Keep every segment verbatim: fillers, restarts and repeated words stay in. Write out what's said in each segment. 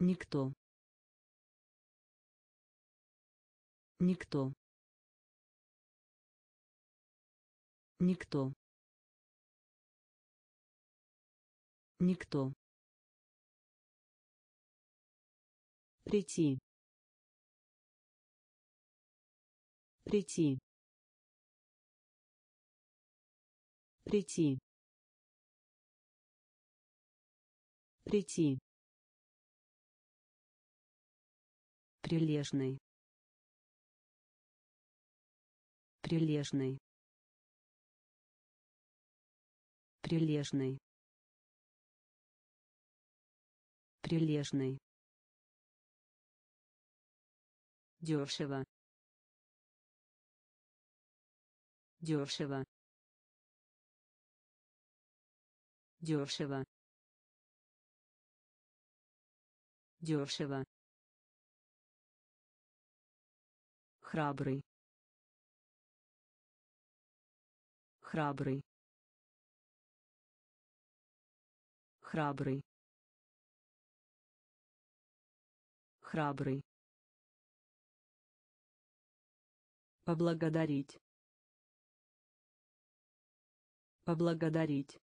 Никто. Никто. Никто. Никто. Прийти. Прийти. Прийти. Прийти. Прилежный. Прилежный. Прилежный. Прилежный. Дешево. Дешево. Дешево. Дешево. Храбрый. Храбрый. Храбрый. Храбрый. Поблагодарить. Поблагодарить.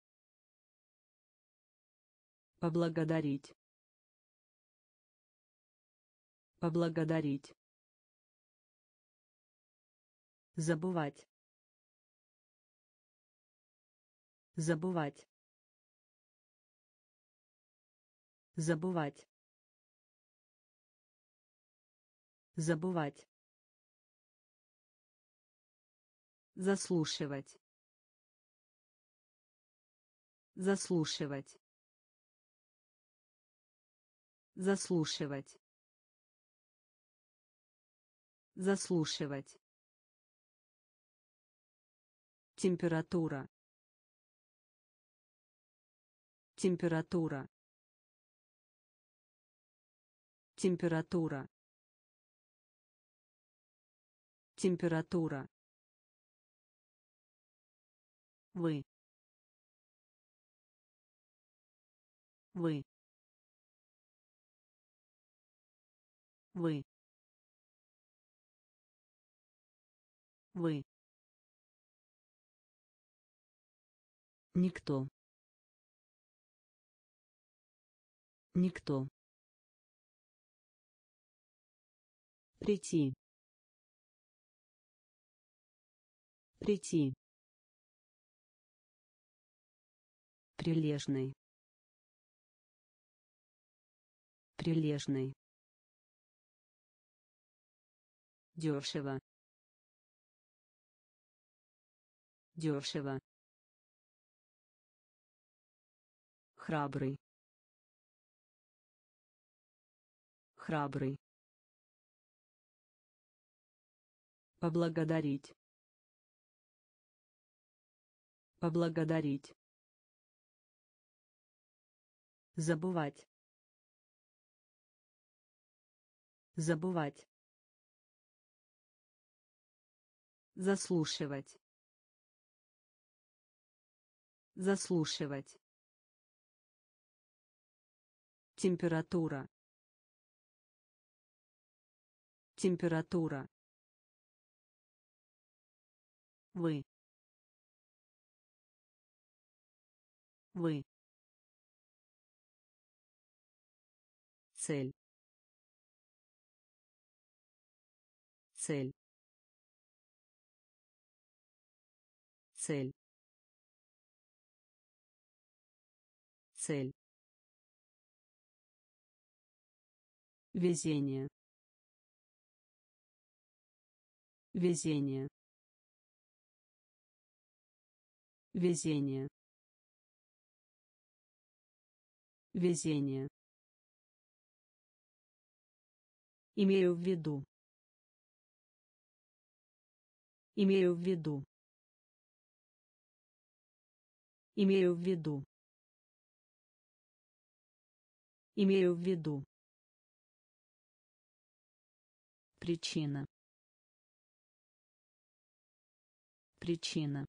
Поблагодарить. Поблагодарить. Забывать. Забывать. Забывать. Забывать. Заслушивать. Заслушивать. Заслушивать. Заслушивать. Температура. Температура. Температура. Температура. Вы. Вы. Вы. Вы. Никто. Никто. Прийти. Прийти. Прилежный. Прилежный. Дешево. Дешево. Храбрый. Храбрый. Поблагодарить. Поблагодарить. Забывать. Забывать. Заслушивать. Заслушивать. Температура. Температура. Вы. Вы. Цель. Цель. Цель. Цель. Везение. Везение. Везение. Везение. Имею в виду. Имею в виду. Имею в виду. Имею в виду. Причина. Причина.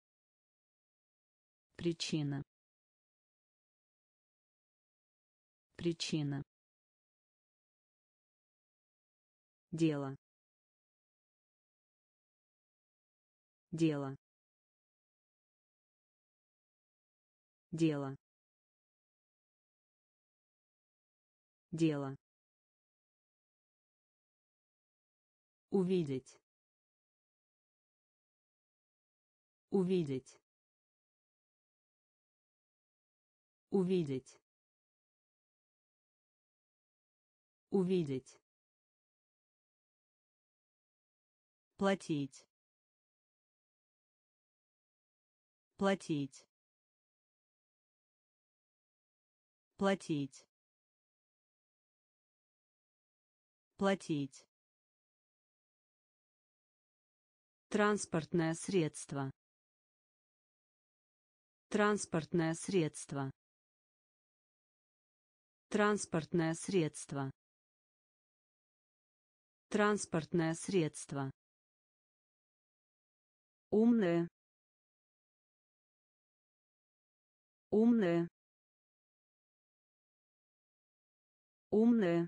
Причина. Причина. Дело. Дело. Дело. Дело. Увидеть. Увидеть. Увидеть. Увидеть. Платить. Платить. Платить. Платить. Транспортное средство. Транспортное средство. Транспортное средство. Транспортное средство. Умная. Умная. Умная.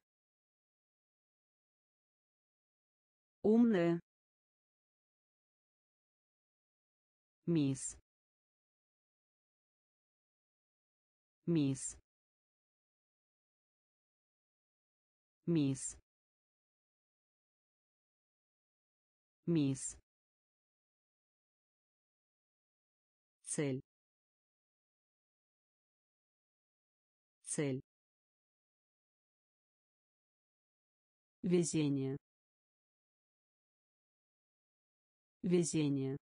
Умная. Мисс. Мисс. Мисс. Мисс. Цель. Цель. Везение. Везение.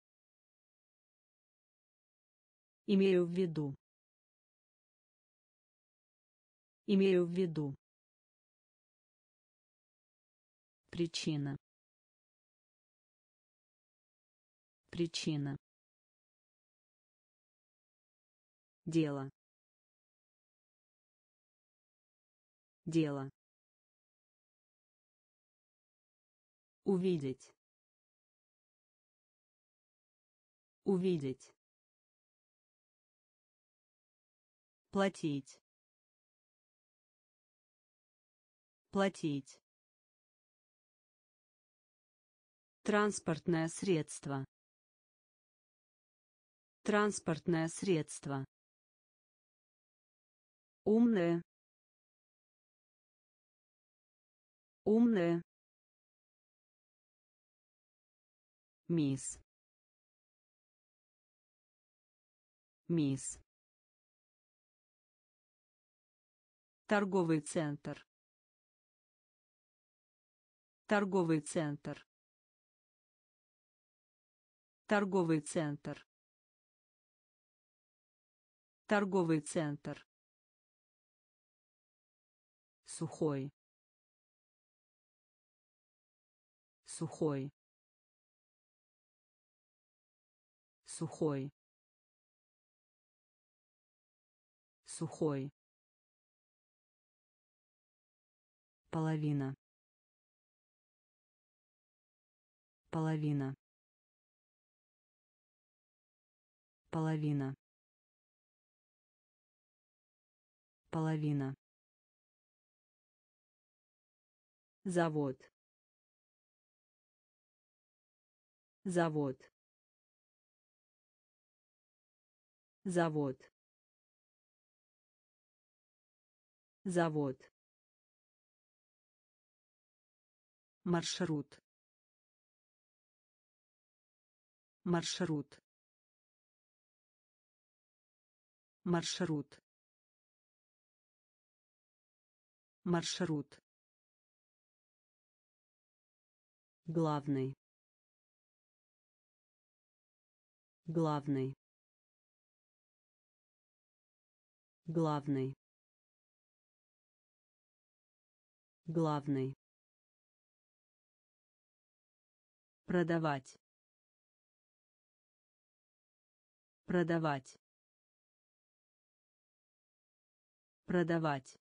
Имею в виду. Имею в виду. Причина. Причина. Дело. Дело. Увидеть. Увидеть. Платить. Платить. Транспортное средство. Транспортное средство. Умная. Умная. Мисс. Мисс. Торговый центр. Торговый центр. Торговый центр. Торговый центр. Сухой. Сухой. Сухой. Сухой. Половина. Половина. Половина. Половина. Завод. Завод. Завод. Завод. Маршрут. Маршрут. Маршрут. Маршрут. Главный. Главный. Главный. Главный. Продавать. Продавать. Продавать.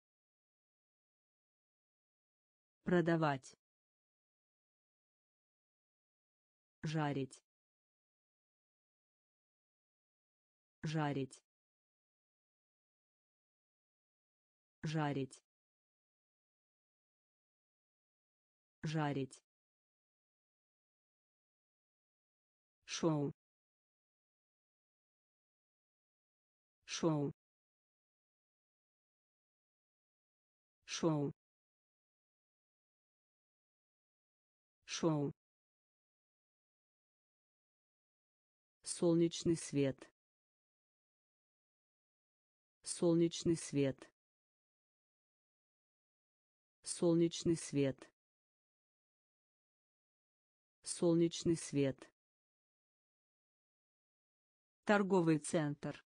Продавать. Жарить. Жарить. жарить, жарить, шоу, шоу, шоу, шоу, солнечный свет, солнечный свет, солнечный свет, солнечный свет, торговый центр,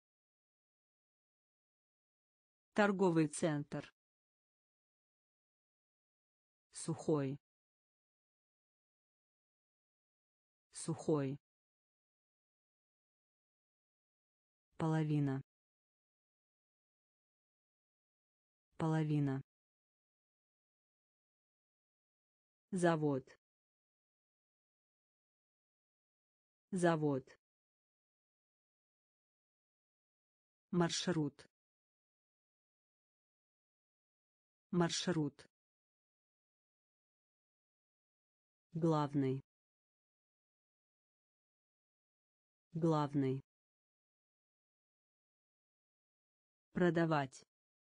торговый центр, сухой, сухой, половина, половина, завод, завод, маршрут, маршрут, главный, главный, продавать,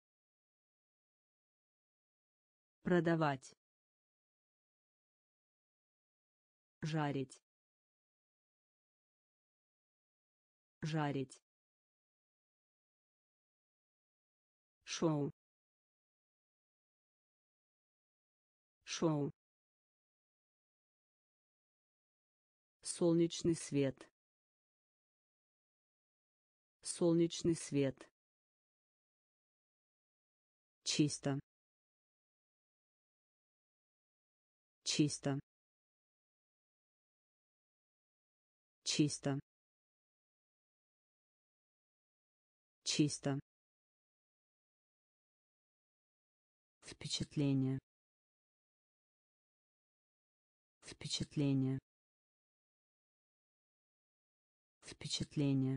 продавать, жарить, жарить, шоу, шоу, солнечный свет, солнечный свет, чисто, чисто, чисто, чисто, впечатление, впечатление, впечатление,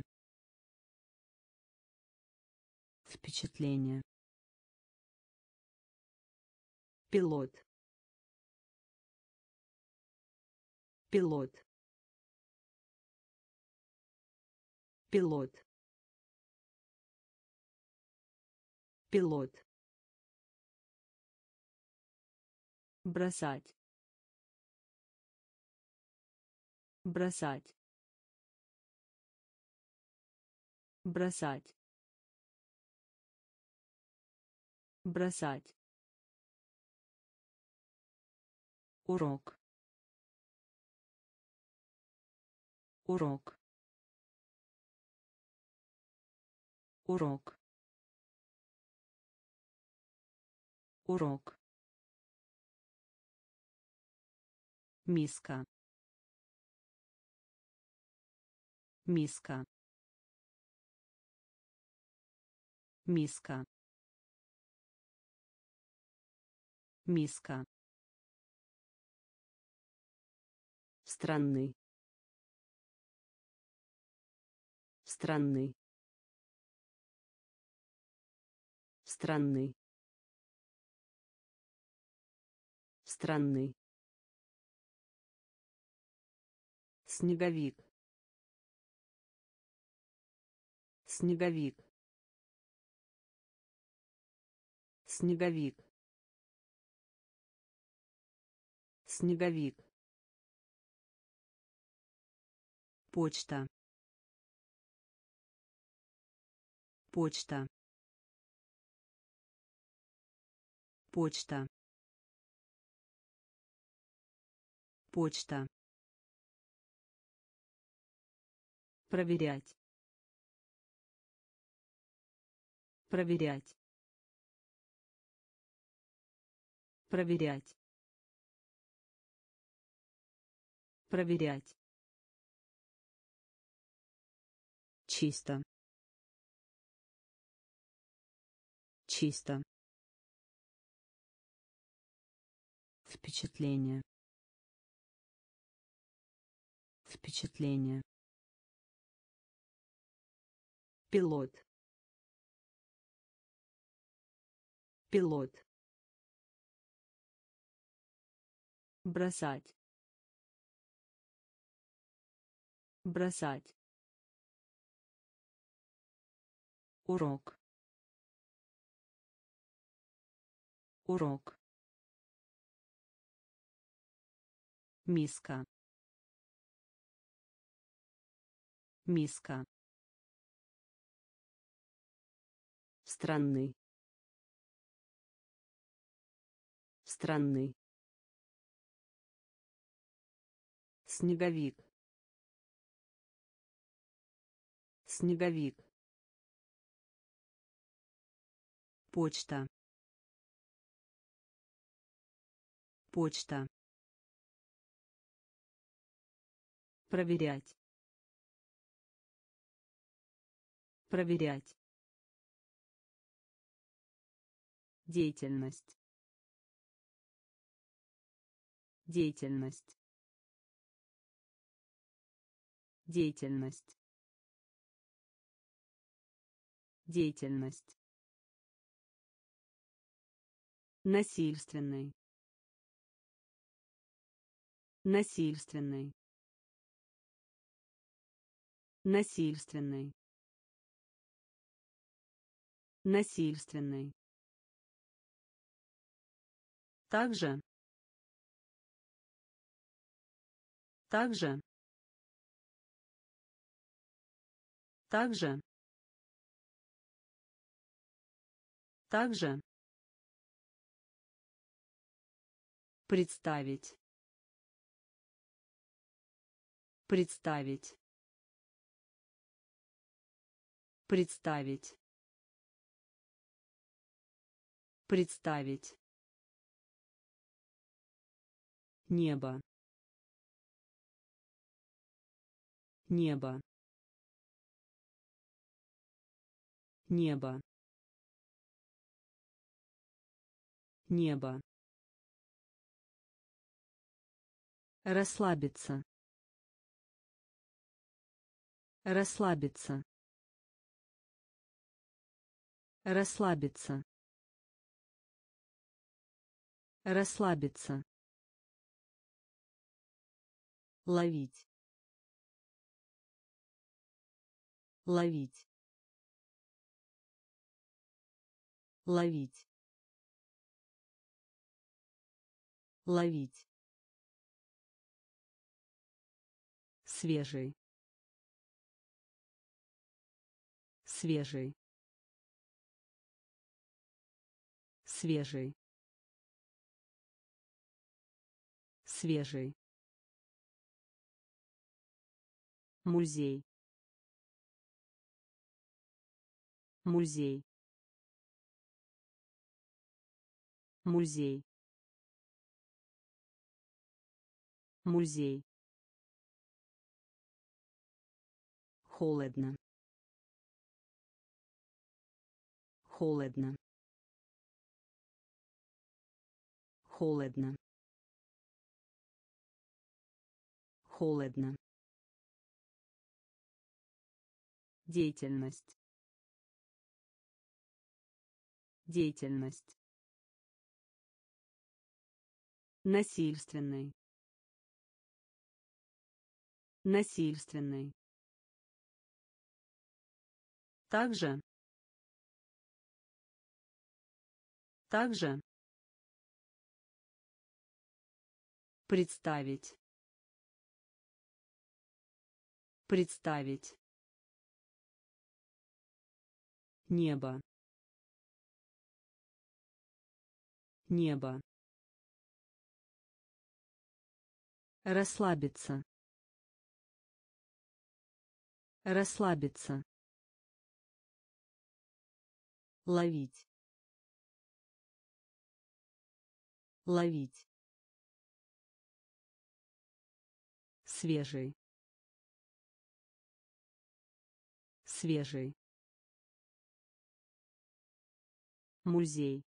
впечатление, пилот, пилот, пилот, пилот, бросать, бросать, бросать, бросать, урок, урок, урок, урок, миска, миска, миска, миска, странный, странный, странный, странный, снеговик, снеговик, снеговик, снеговик, почта, почта, почта, почта, проверять, проверять, проверять, проверять, чисто, чисто, впечатление, впечатление, пилот, пилот, бросать, бросать, урок, урок, миска, миска, странный, странный, снеговик, снеговик, почта, почта, проверять, проверять, деятельность, деятельность, деятельность, деятельность, насильственный, насильственный, насильственный, насильственный, также, также, также, также, представить, представить, представить, представить, небо, небо, небо, небо, расслабиться, расслабиться, расслабиться, расслабиться, ловить, ловить, ловить, ловить, свежий, свежий, свежий, свежий, музей, музей, музей, музей, холодно, холодно, холодно, холодно, деятельность, деятельность, насильственный, насильственный, также, также, представить, представить, небо, небо, расслабиться, расслабиться, ловить, ловить, свежий, свежий, музей,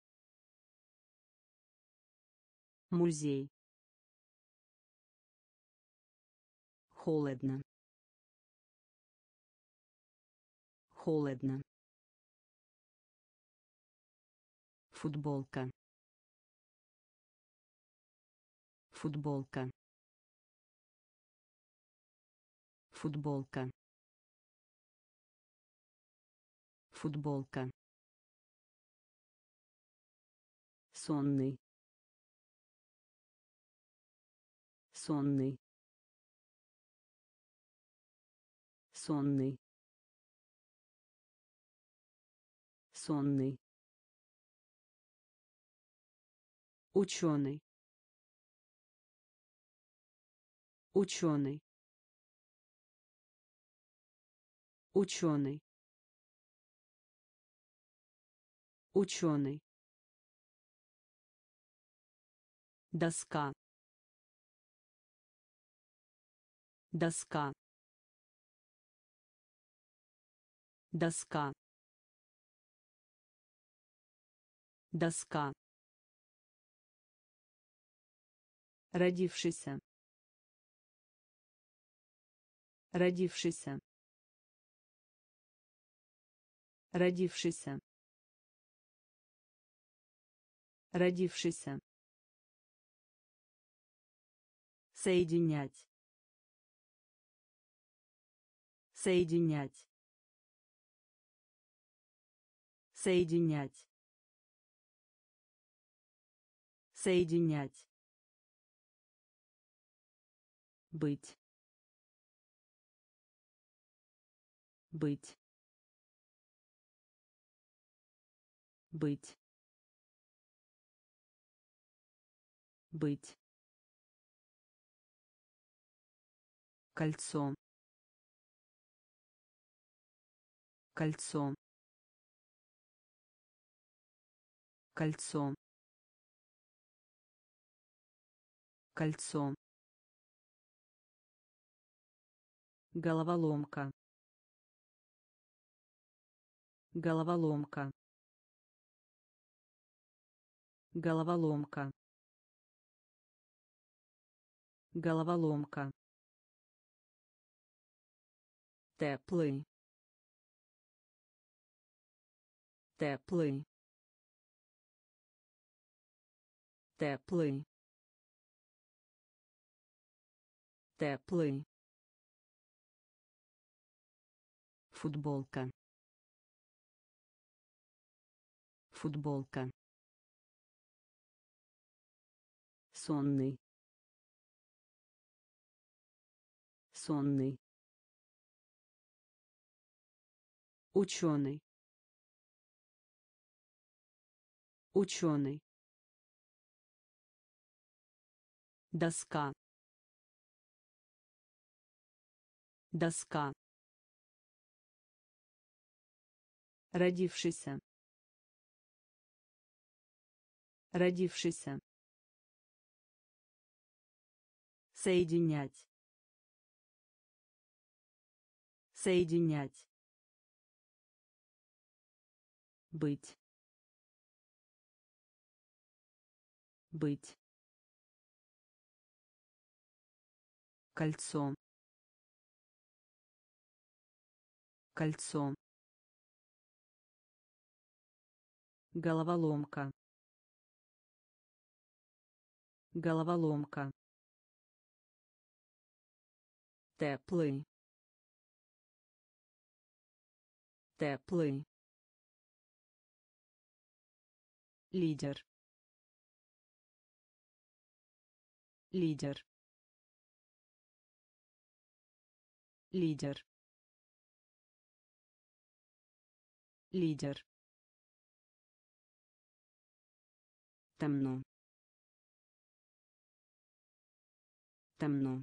музей, холодно, холодно, Футболка. Футболка. Футболка. Футболка. Сонный. Сонный. Сонный. Сонный. Ученый. Ученый. Ученый. Ученый. Доска. Доска. Доска. Доска. Родившийся. Родившийся. Родившийся. Родившийся. Соединять. Соединять. Соединять. Соединять. Быть. Быть. Быть. Быть. Кольцо. Кольцо. Кольцо. Кольцо. Головоломка. Головоломка. Головоломка. Головоломка. Теплый. Теплый. Теплый. Теплый. Футболка. Футболка. Сонный. Сонный. Ученый. Ученый. Доска. Доска. Родившийся. Родившийся. Соединять. Соединять. Быть. Быть. Кольцо. Кольцо. Головоломка. Головоломка. Теплый. Теплый. Лидер. Лидер. Лидер. Лидер. Темно. Темно.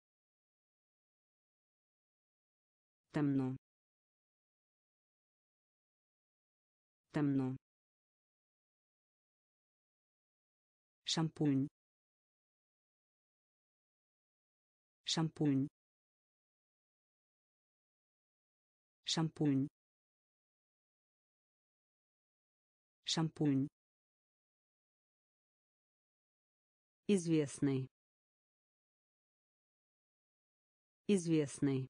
Темно. Темно. Шампунь. Шампунь. Шампунь. Шампунь. Известный. Известный.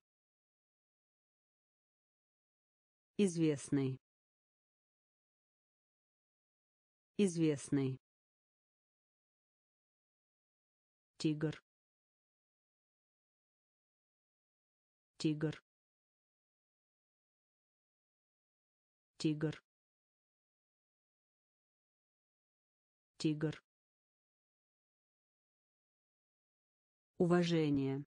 Известный. Известный. Тигр. Тигр. Тигр. Тигр. Уважение.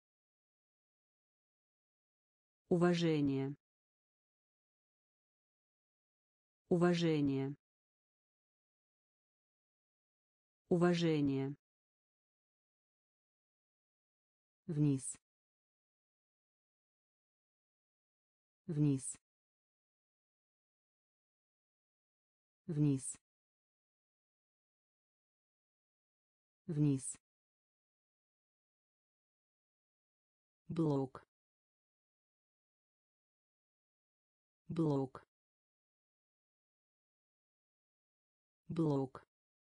Уважение. Уважение. Уважение. Вниз. Вниз. Вниз. Вниз. Блок. Блок. Блок.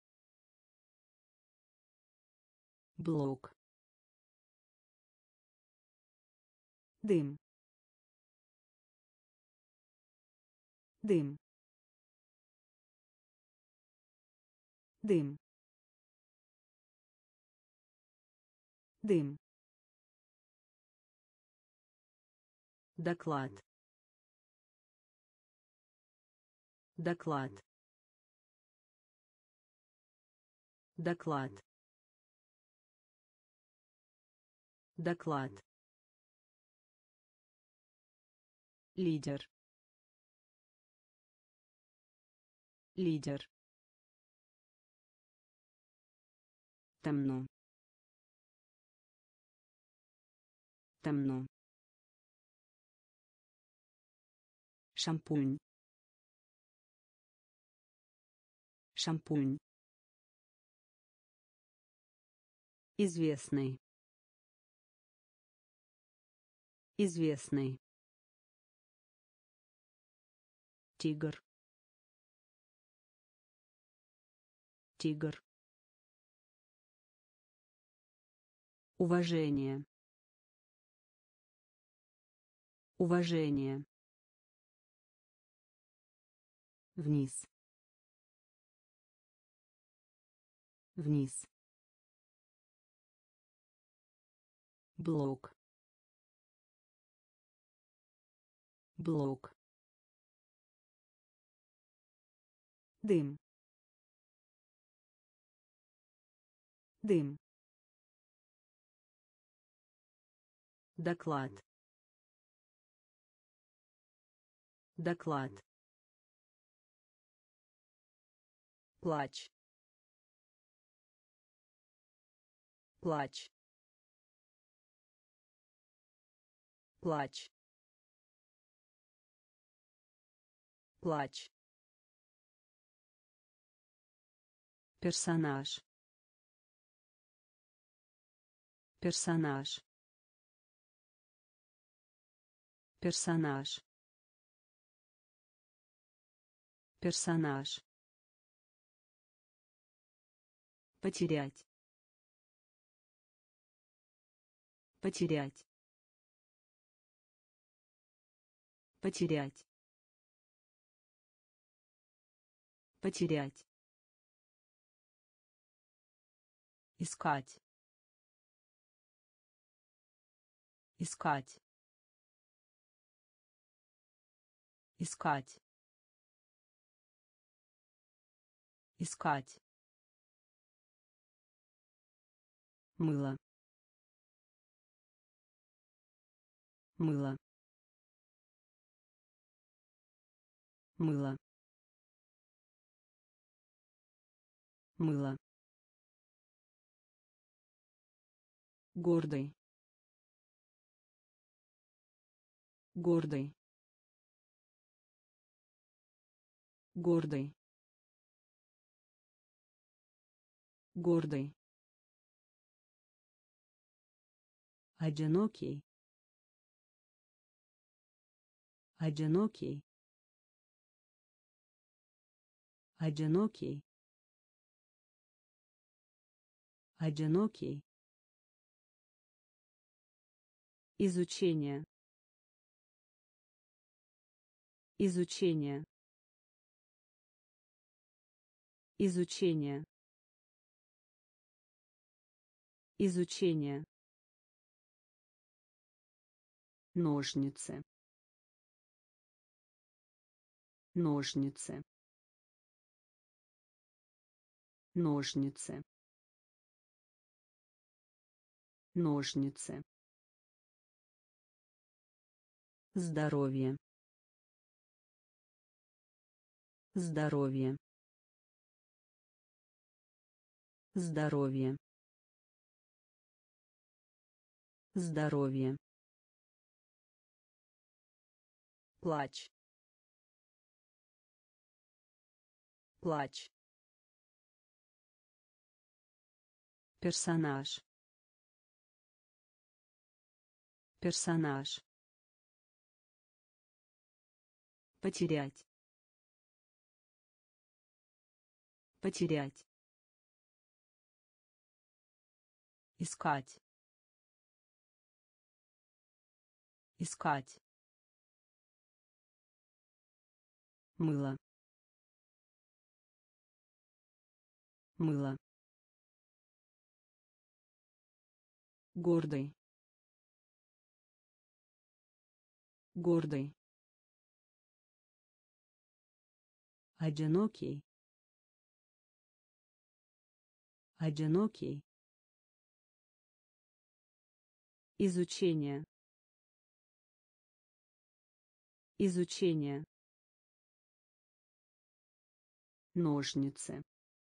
Блок. Дым. Дым. Дым. Дым. Доклад. Доклад. Доклад. Доклад. Лидер. Лидер. Темно. Темно. Шампунь. Шампунь. Известный. Известный. Тигр. Тигр. Уважение. Уважение. Вниз. Вниз. Блок. Блок. Дым. Дым. Доклад. Доклад. Плач. Плач. Плач. Плач. Персонаж. Персонаж. Персонаж. Персонаж. Потерять. Потерять. Потерять. Потерять. Искать. Искать. Искать. Искать. Мыло. Мыло. Мыло. Мыло. Гордый. Гордый. Гордый. Гордый. Одинокий. Одинокий. Одинокий. Одинокий. Изучение. Изучение. Изучение. Изучение. Ножницы. Ножницы. Ножницы. Ножницы. Здоровье. Здоровье. Здоровье. Здоровье. Плач. Плач. Персонаж. Персонаж. Потерять. Потерять. Искать. Искать. Мыло. Мыло. Гордый. Гордый. Одинокий. Одинокий. Изучение. Изучение. Ножницы.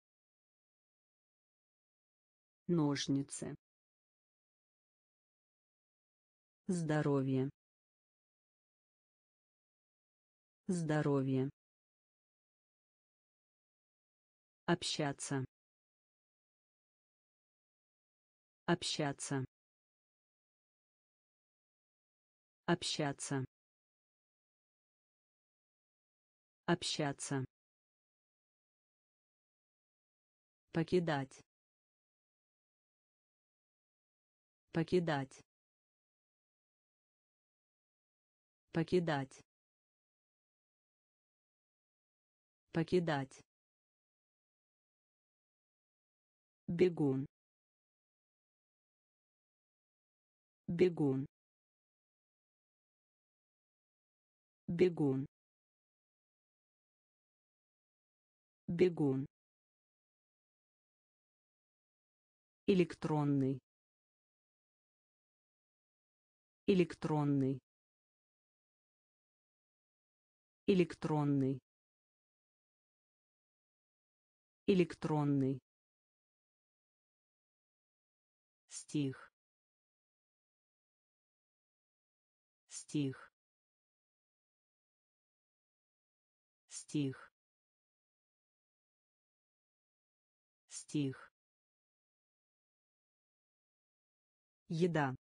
Ножницы. Здоровье. Здоровье. Общаться. Общаться. Общаться. Общаться. Покидать. Покидать. Покидать. Покидать. Бегун. Бегун. Бегун. Бегун. Электронный. Электронный. Электронный. Электронный. Стих. Стих. Стих. Стих. Еда.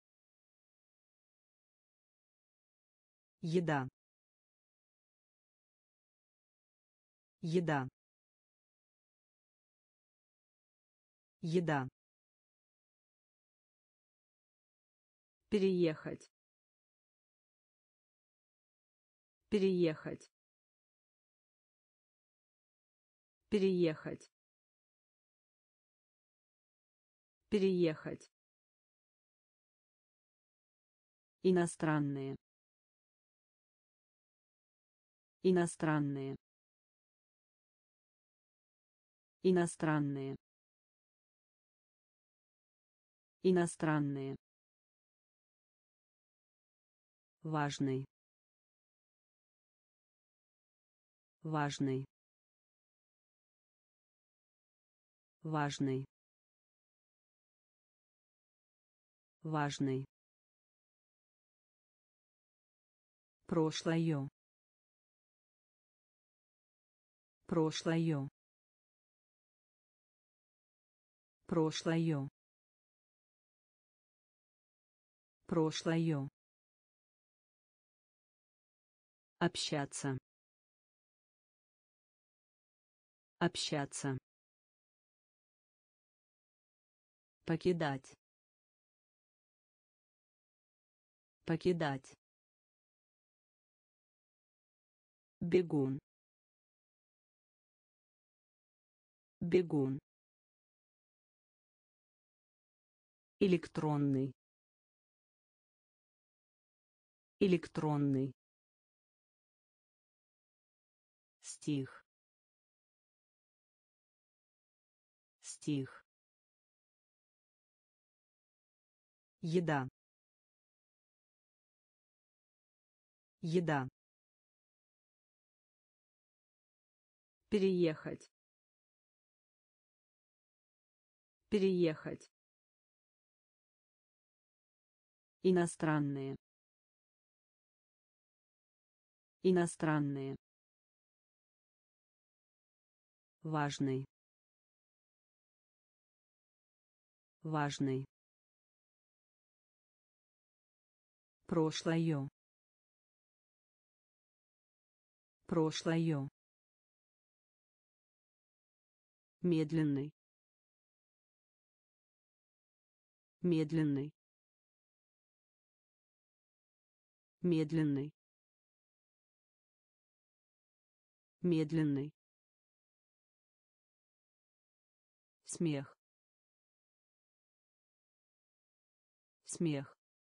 Еда. Еда. Еда. Переехать. Переехать. Переехать. Переехать. Иностранные. Иностранные. Иностранные. Иностранные. Важный. Важный. Важный. Важный. Прошлое. Прошлое. Прошлое. Прошлое. Общаться. Общаться. Покидать. Покидать. Бегун. бегун, электронный, электронный, стих, стих, еда, еда, переехать, переехать, иностранные, иностранные, важный, важный, прошлое, прошлое, медленный, медленный, медленный, медленный, смех, смех,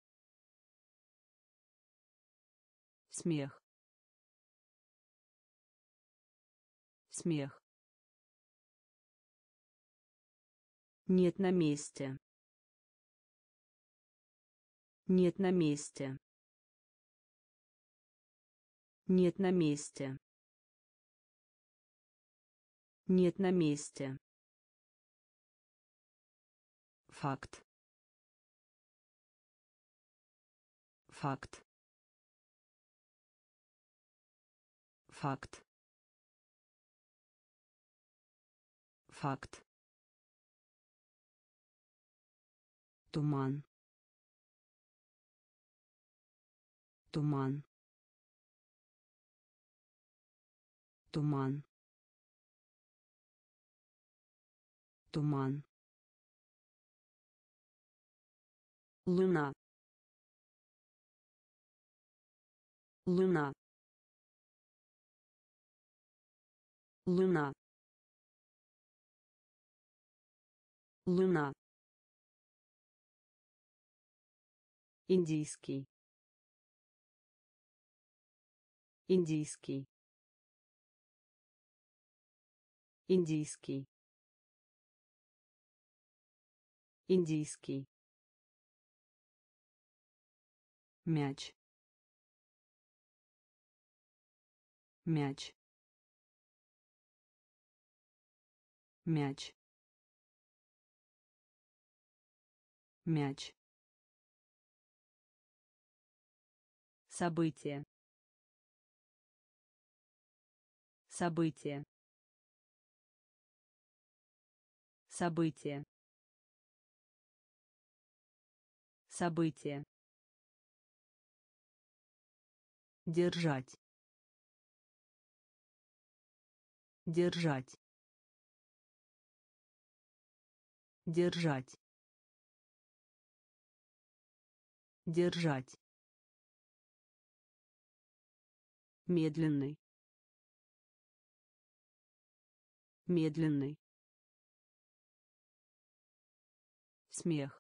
смех, смех, нет на месте, нет на месте, нет на месте, нет на месте, факт, факт, факт, факт, туман, туман, туман, туман, луна, луна, луна, луна, индийский, индийский, индийский, индийский, мяч, мяч, мяч, мяч, событие, событие, событие, событие, держать, держать, держать, держать, медленный, медленный, смех,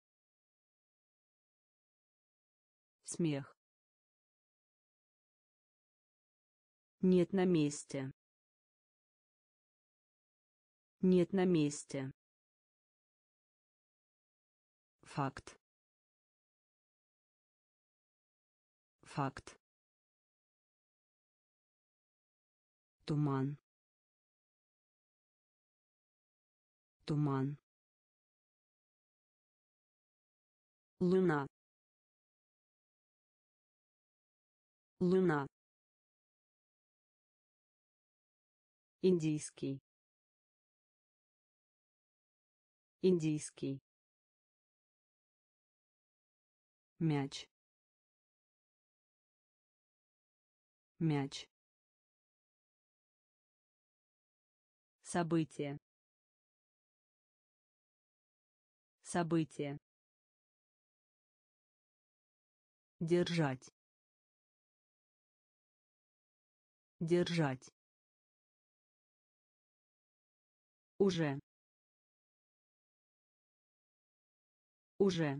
смех, нет на месте, нет на месте, факт, факт, туман, туман, луна, луна, индийский, индийский, мяч, мяч, событие, событие, держать, держать, Уже. Уже.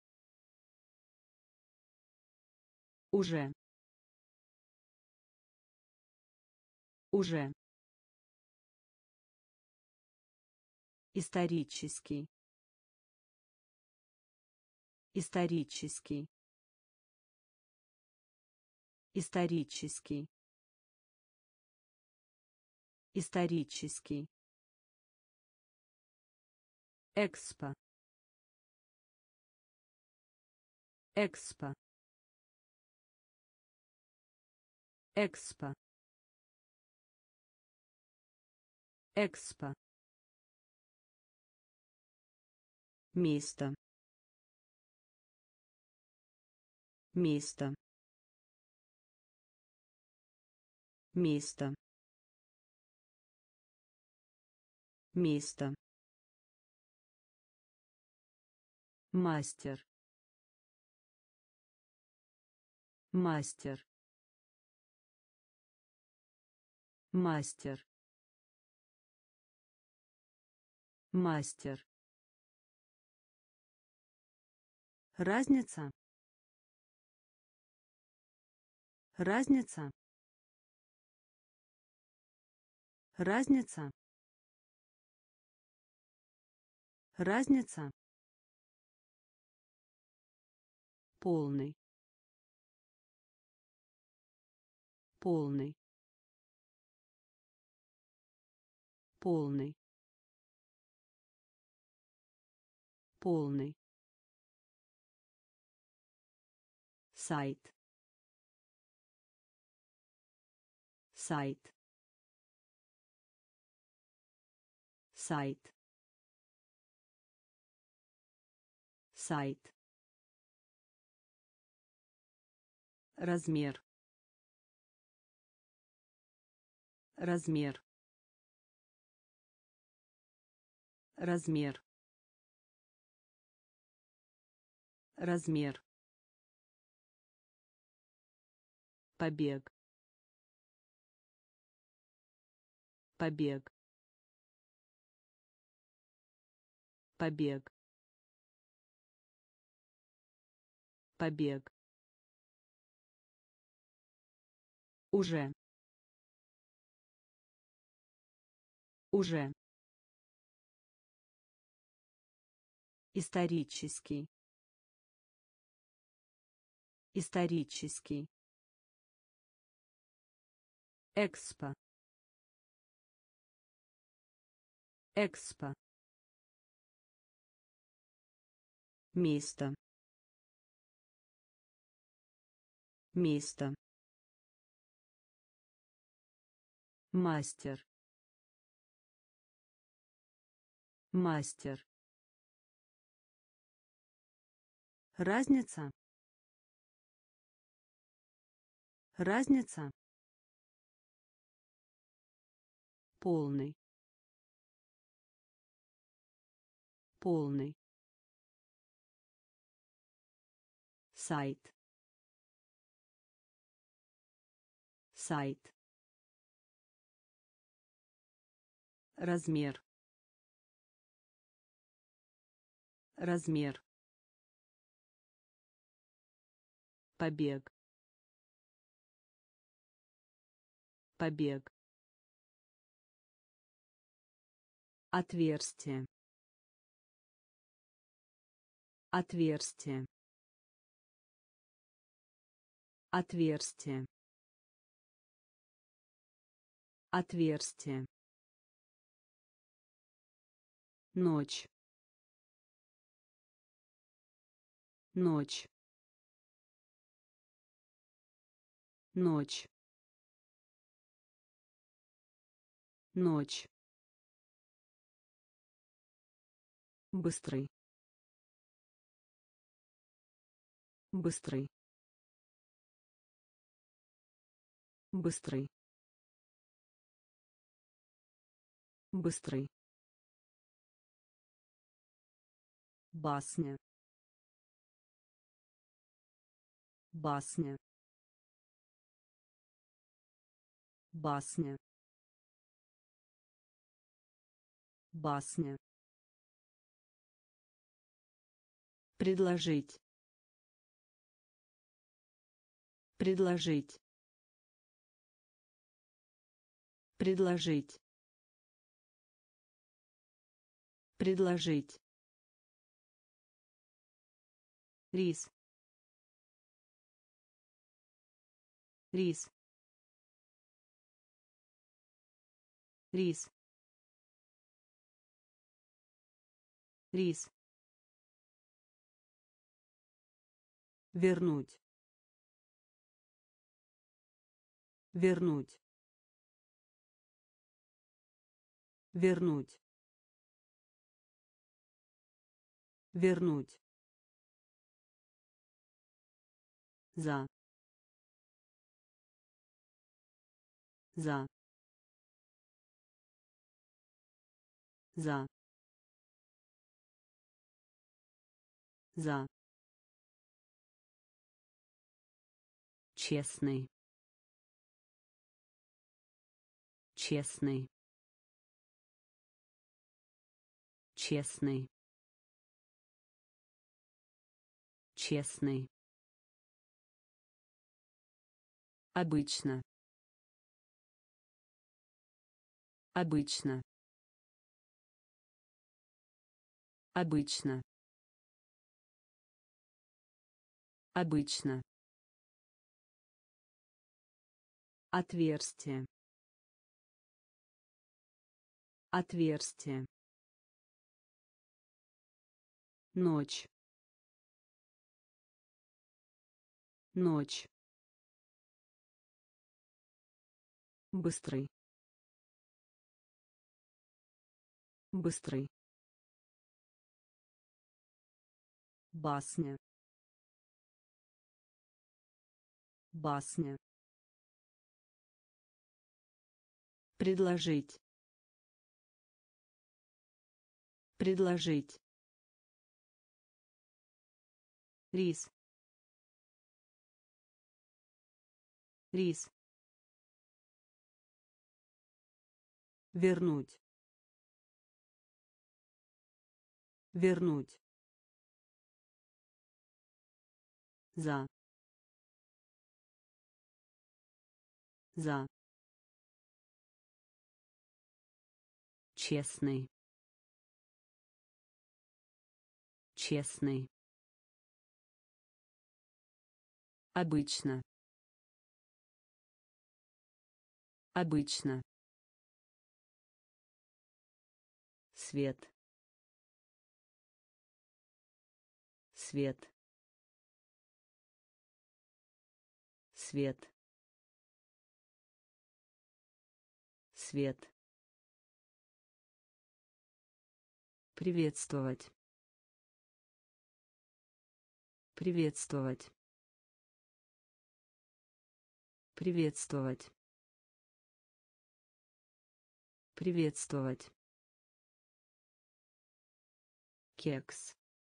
Уже. Уже. Исторический. Исторический. Исторический. Исторический. Экспо. Экспо. Экспо. Экспо. Место. Место. Место. Место. Мастер. Мастер. Мастер. Мастер. Разница. Разница. Разница. Разница. Полный. Полный. Полный. Полный. Сайт. Сайт. Сайт. Сайт. Размер. Размер. Размер. Размер. Побег. Побег. Побег. Побег. Уже. Уже. Исторический. Исторический. Экспо. Экспо. Место. Место. Мастер. Мастер. Разница. Разница. Полный. Полный. Сайт. Сайт. Размер. Размер. Побег. Побег. Отверстие. Отверстие. Отверстие. Отверстие. Ночь. Ночь. Ночь. Ночь. Быстрый. Быстрый. Быстрый. Быстрый. Басня. Басня. Басня. Басня. Предложить. Предложить. Предложить. Предложить. Рис. Рис. Рис. Рис. Вернуть. Вернуть. Вернуть. Вернуть. За. За. За. За. Честный. Честный. Честный. Честный. Обычно. Обычно. Обычно. Обычно. Отверстие. Отверстие. Ночь. Ночь. Быстрый. Быстрый. Басня. Басня. Предложить. Предложить. Рис. Рис. Вернуть. Вернуть. За. За. Честный. Честный. Обычно. Обычно. Свет. Свет. Свет. Свет. Приветствовать. Приветствовать. Приветствовать. Приветствовать. Кекс.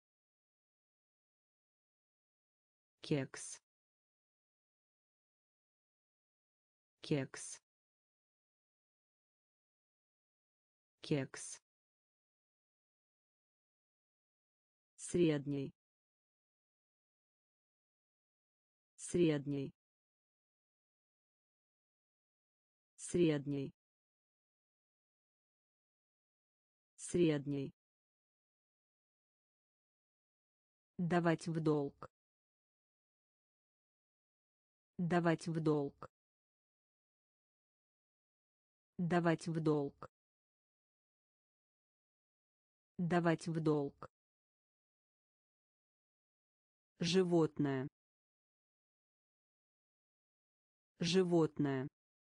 Кекс. Кекс. Кекс. Средний. Средний. Средний. Средний. Давать в долг. Давать в долг. Давать в долг. Давать в долг. Животное. Животное.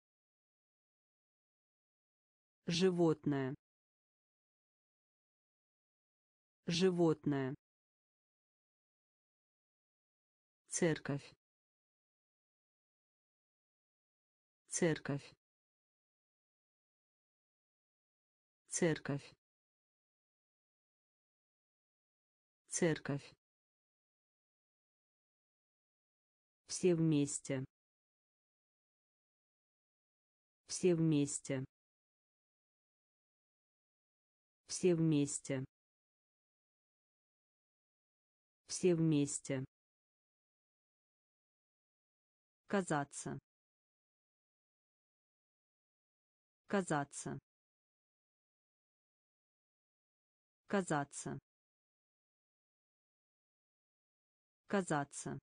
Животное. Животное. Церковь. Церковь. Церковь. Церковь. Все вместе. Все вместе. Все вместе. Все вместе. Казаться. Казаться. Казаться. Казаться.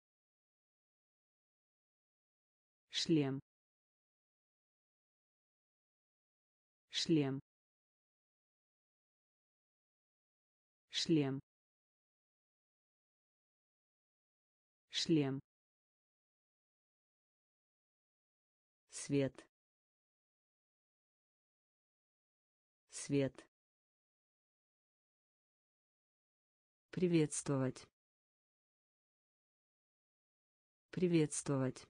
Шлем. Шлем. Шлем. Шлем. Свет. Свет. Приветствовать. Приветствовать.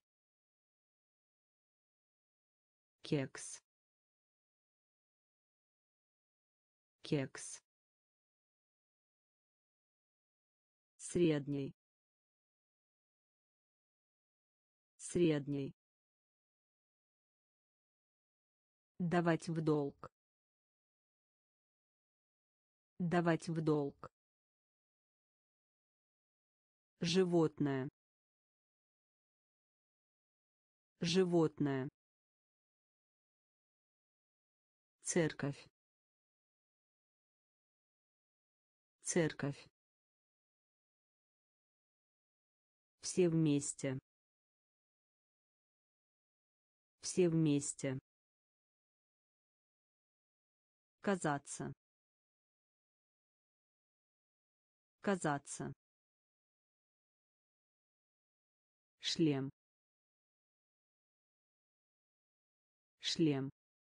Кекс. Кекс. Средний. Средний. Давать в долг. Давать в долг. Животное. Животное. Церковь. Церковь. Все вместе. Все вместе. Казаться. Казаться. Шлем. Шлем.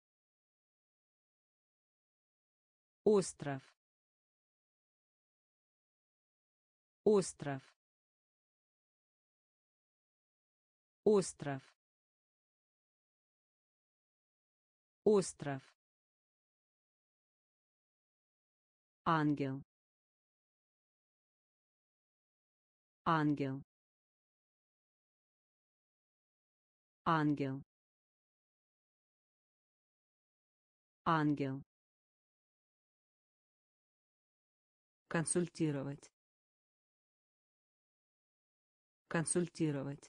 Остров. Остров. Остров. Остров. Ангел. Ангел. Ангел. Ангел. Консультировать. Консультировать.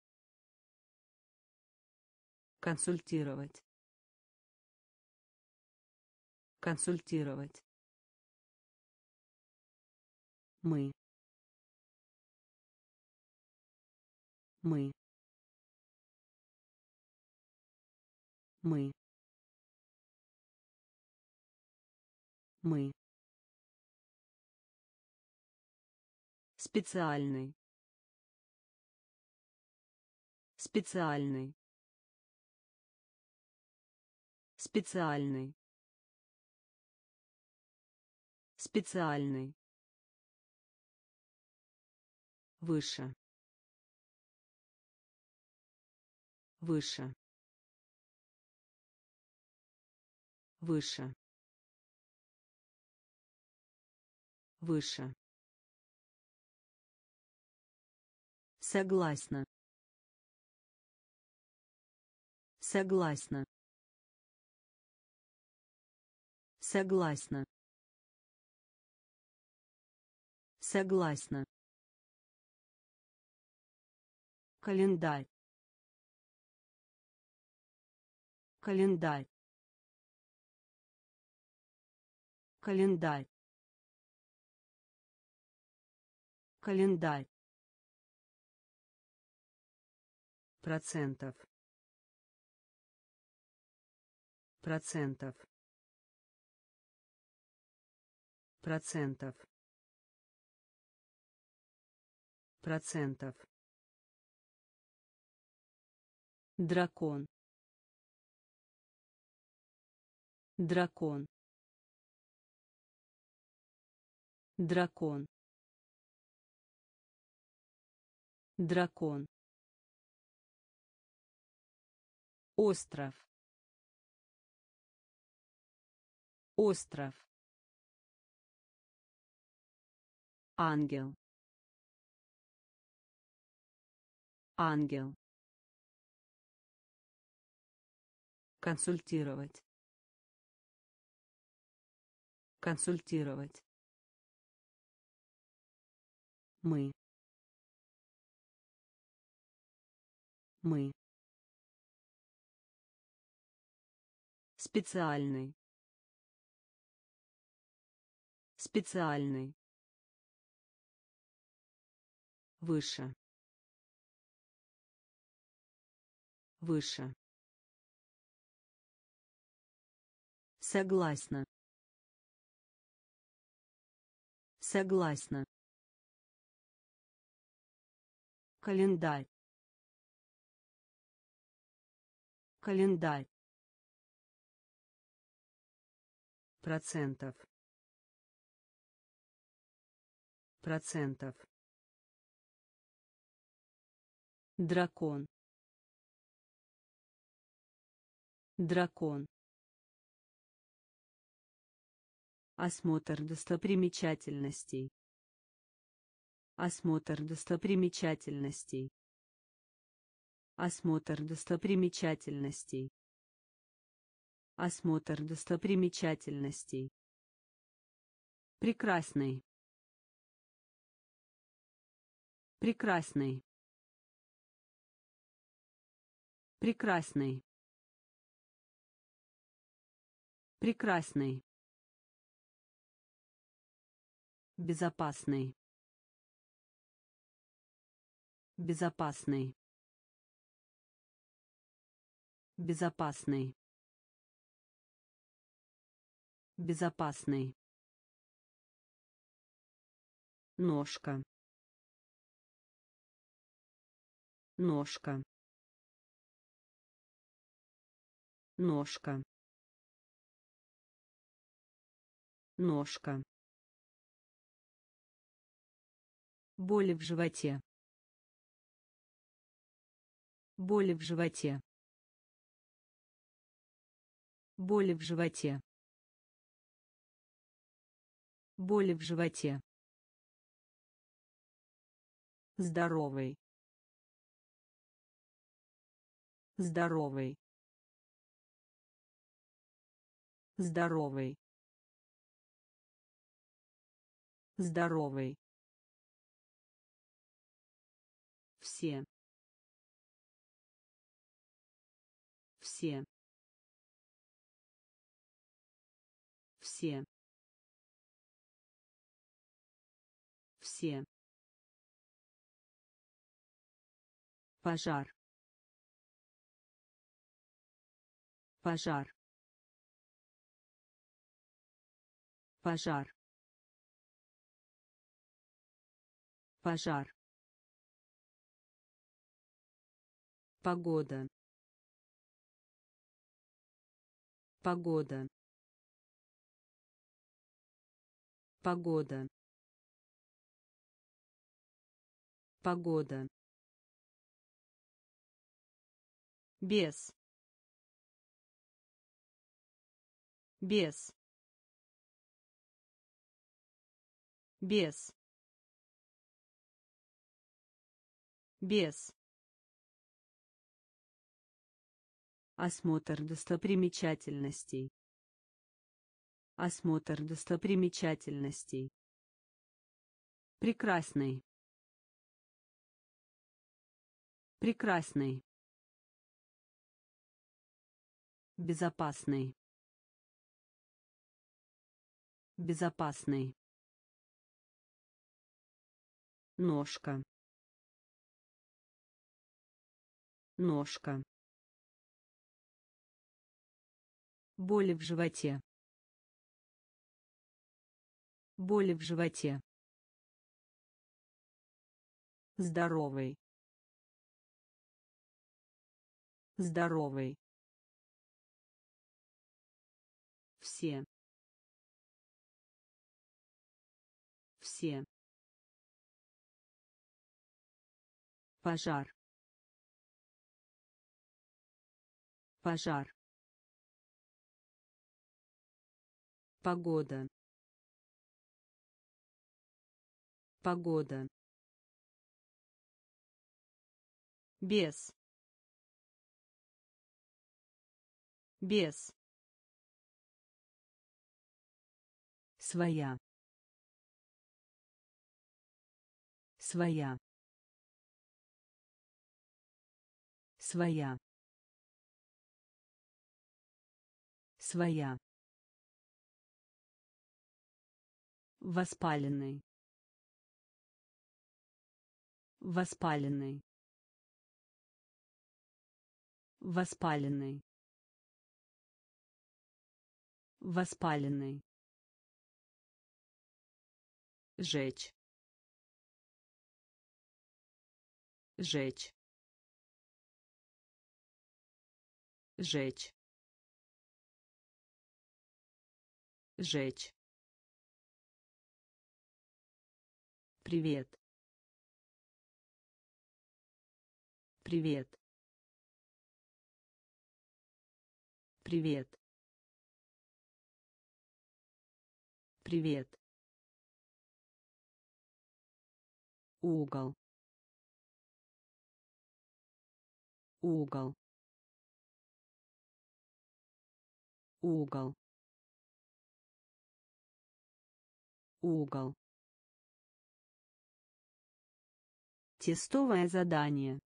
Консультировать. Консультировать. Мы. Мы. Мы. Мы. Специальный. Специальный. Специальный. Специальный. Выше. Выше. Выше. Выше. Согласна. Согласна. Согласна. Согласна. Календарь. Календарь. Календарь. Календарь. Процентов. Процентов. Процентов. Процентов. Дракон. Дракон. Дракон. Дракон. Остров. Остров. Ангел. Ангел. Консультировать. консультировать, мы, мы, специальный, специальный, выше, выше, согласна, согласна, календарь, календарь, процентов, процентов, дракон, дракон, осмотр достопримечательностей, осмотр достопримечательностей, осмотр достопримечательностей, осмотр достопримечательностей, прекрасный, прекрасный, прекрасный, прекрасный, безопасный, безопасный, безопасный, безопасный, ножка, ножка, ножка, ножка, боли в животе, боли в животе, боли в животе, боли в животе, здоровый, здоровый, здоровый, здоровый, все, все, все, все, пожар, пожар, пожар, пожар, погода, погода, погода, погода, без, без, без, без, осмотр достопримечательностей, осмотр достопримечательностей, прекрасный, прекрасный, безопасный, безопасный, ножка, ножка, боли в животе, боли в животе, здоровый, здоровый, все, все, пожар, пожар, погода, погода, без, без, Своя. Своя. Своя. Своя. Воспаленный. Воспаленный. Воспаленный. Воспаленный. Жечь. Жечь. Жечь. Жечь. Привет. Привет. Привет. Привет. Угол. Угол. Угол. Угол. Тестовое задание.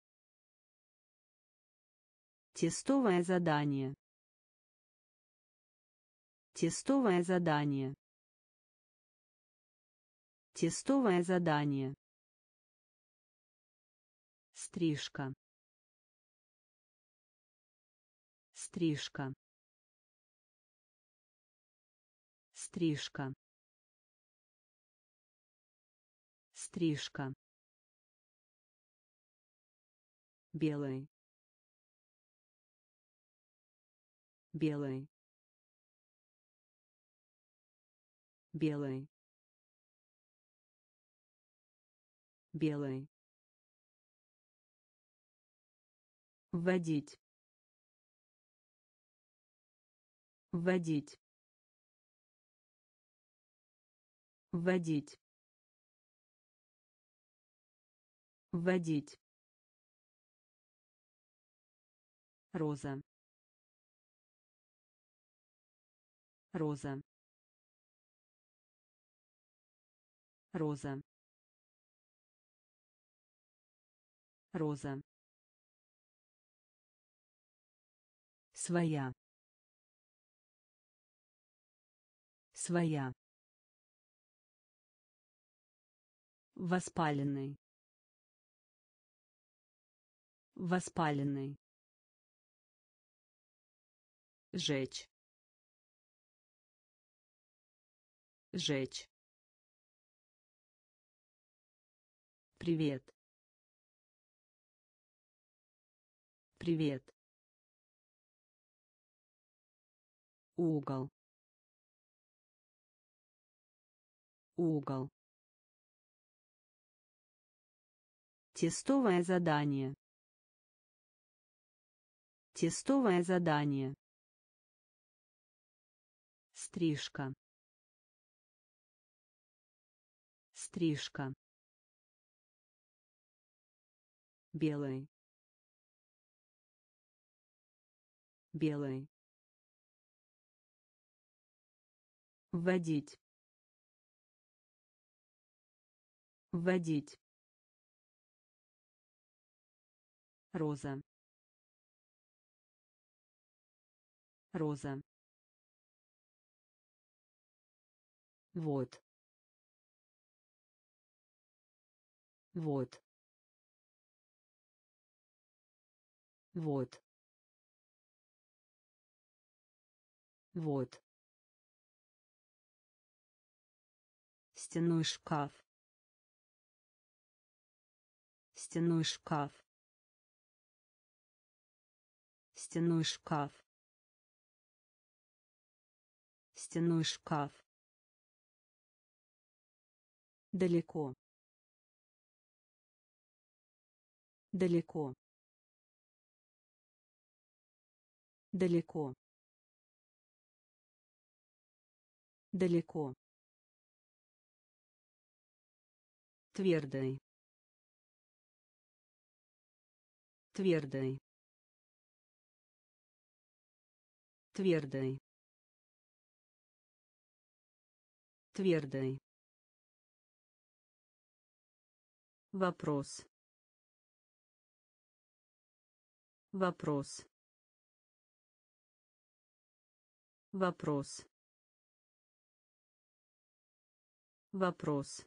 Тестовое задание. Тестовое задание. Тестовое задание. Стрижка. Стрижка. Стрижка. Стрижка. Белый. Белый. Белый. Белый. Вводить. Вводить. Вводить. Вводить. Роза. Роза. Роза. Роза. Своя. Своя. Воспаленный. Воспаленный. Жечь. Жечь. Привет. Привет. Угол. Угол. Тестовое задание. Тестовое задание. Стрижка. Стрижка. Белый. Белый. Вводить. Вводить. Роза. Роза. Вот. Вот. Вот. Вот. Стенной шкаф. Стенной шкаф. Стенной шкаф. Стенной шкаф. Далеко. Далеко. Далеко. Далеко. Твердый. Твердый. Твердый. Твердый. Вопрос. Вопрос. Вопрос. Вопрос.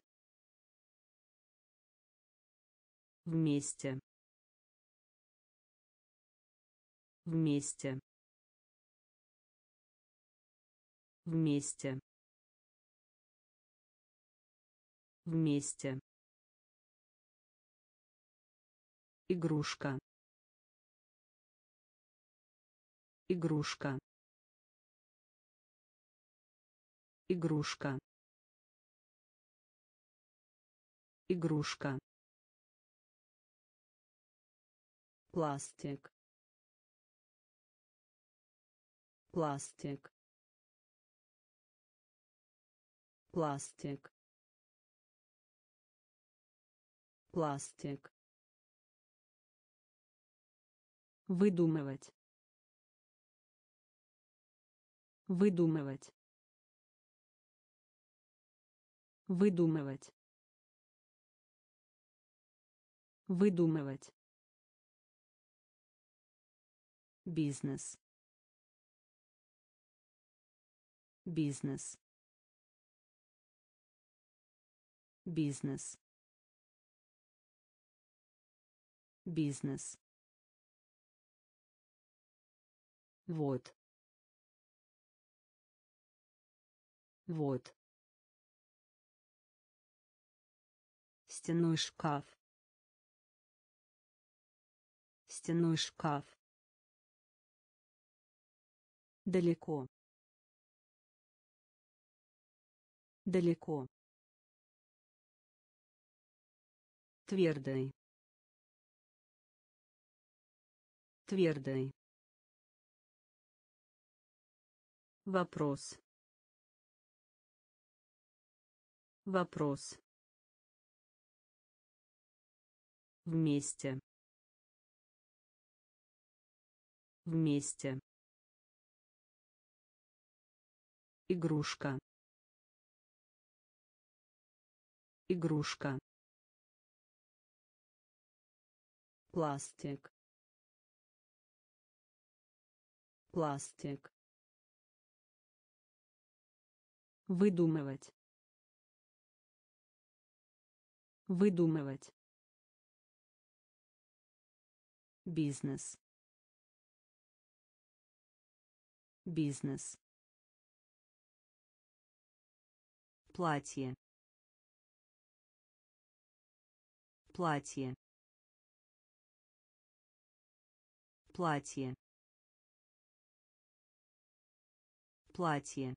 Вместе. Вместе. Вместе. Вместе. Игрушка. Игрушка. Игрушка. Игрушка. Пластик. Пластик. Пластик. Пластик. Выдумывать. Выдумывать. Выдумывать. Выдумывать. Бизнес. Бизнес. Бизнес. Бизнес. Вот. Вот. Стенной шкаф. Стенной шкаф. Далеко. Далеко. Твердый. Твердый. Вопрос. Вопрос. Вместе. Вместе. Игрушка. Игрушка. Пластик. Пластик. Выдумывать. Выдумывать. Бизнес. Бизнес. Платье. Платье. Платье. Платье.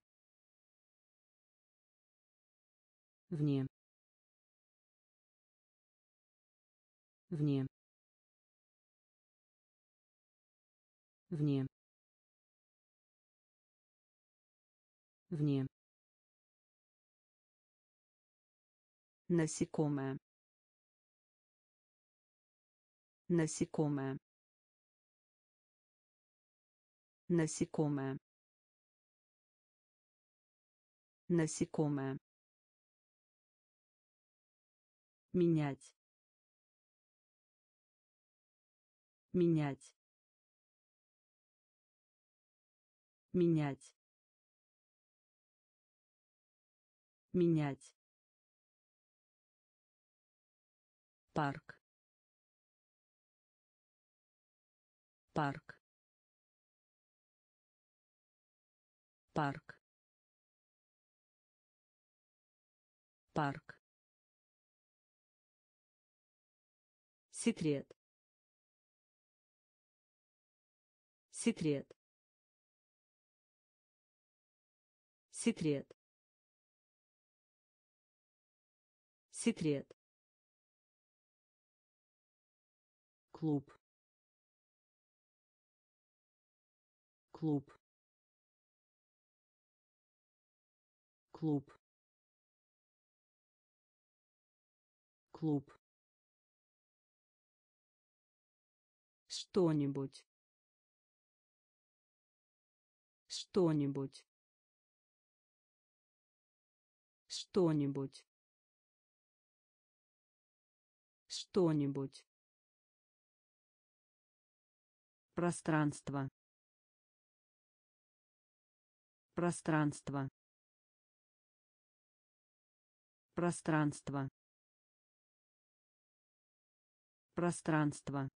Вне. Вне. Вне. Вне. Насекомое. Насекомое. Насекомое. Насекомое. Менять. Менять. Менять. Менять. Парк. Парк. Парк. Парк. Секрет. Секрет. Секрет. Секрет. Клуб. Клуб. Клуб. Клуб. Что-нибудь. Что-нибудь. Что-нибудь. Что-нибудь. Пространство. Пространство. Пространство. Пространство.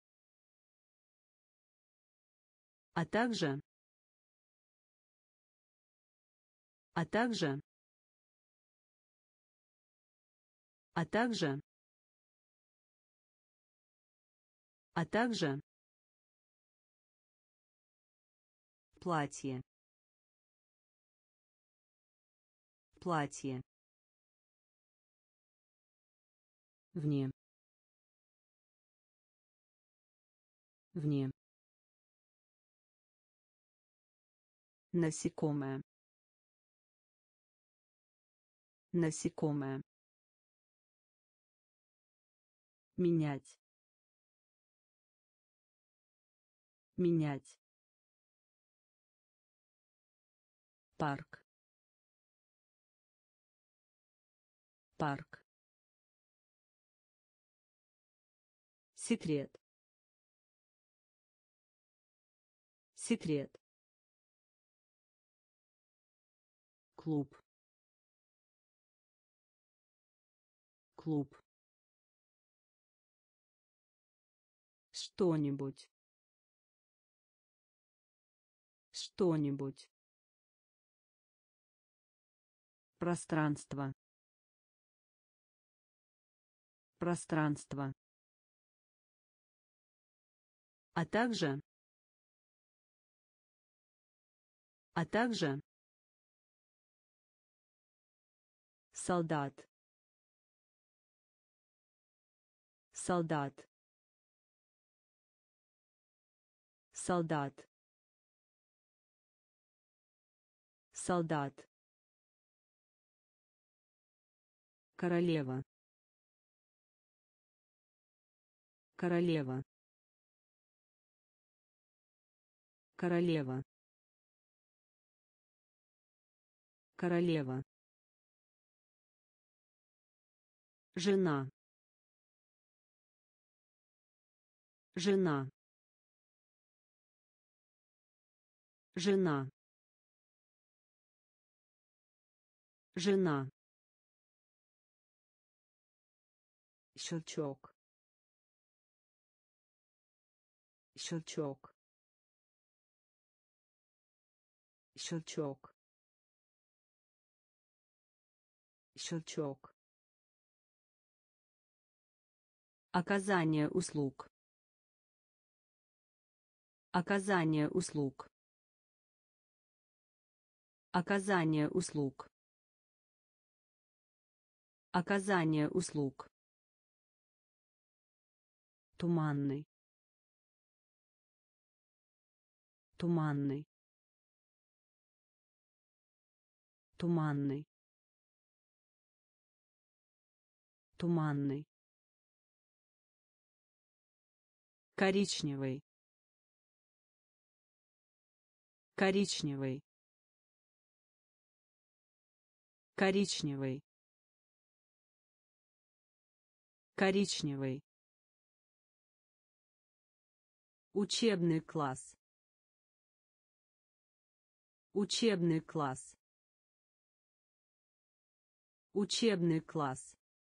А также. А также. А также. А также. Платье. Платье. Вне. Вне. Насекомое. Насекомое. Менять. Менять. Парк. Парк. Секрет. Секрет. Клуб. Клуб. Что-нибудь. Что-нибудь. Пространство. Пространство. А также. А также. Солдат. Солдат. Солдат. Солдат. Королева. Королева. Королева. Королева. Жена. Жена. Жена. Жена. Щелчок. Щелчок. Щелчок. Щелчок. Оказание услуг. Оказание услуг. Оказание услуг. Оказание услуг. Туманный. Туманный. Туманный. Туманный. Коричневый. Коричневый. Коричневый. Коричневый. Учебный класс. Учебный класс. Учебный класс.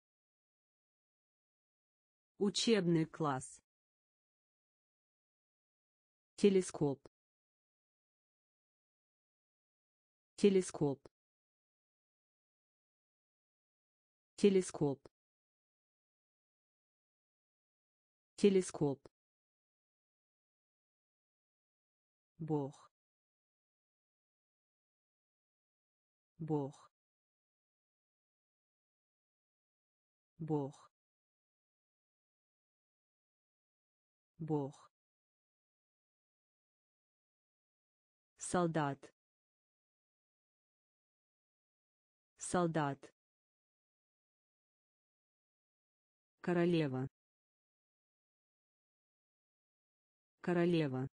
Учебный класс. Телескоп. Телескоп. Телескоп. Телескоп. Бог. Бог. Бог. Бог. Солдат. Солдат. Королева. Королева.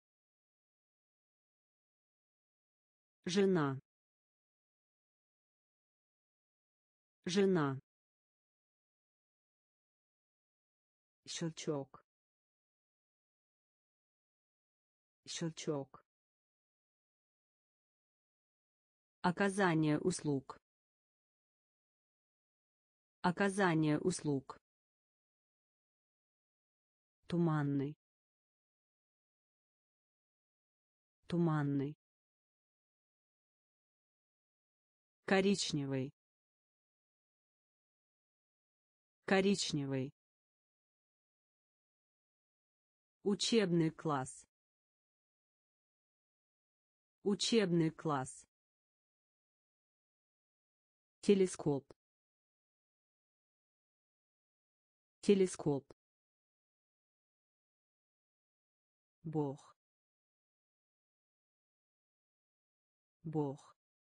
Жена. Жена. Щелчок. Щелчок. Оказание услуг. Оказание услуг. Туманный. Туманный. Коричневый. Коричневый. Учебный класс. Учебный класс. Телескоп. Телескоп. Бог. Бог.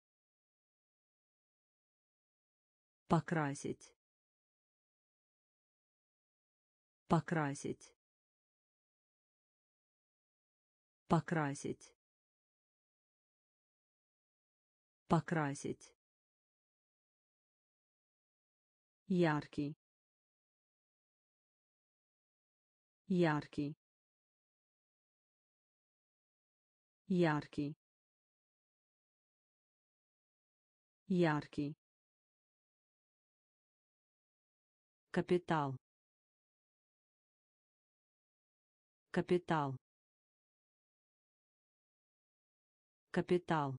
Покрасить. Покрасить. Покрасить. Покрасить. Яркий. Яркий. Яркий. Яркий. Капитал. Капитал. Капитал.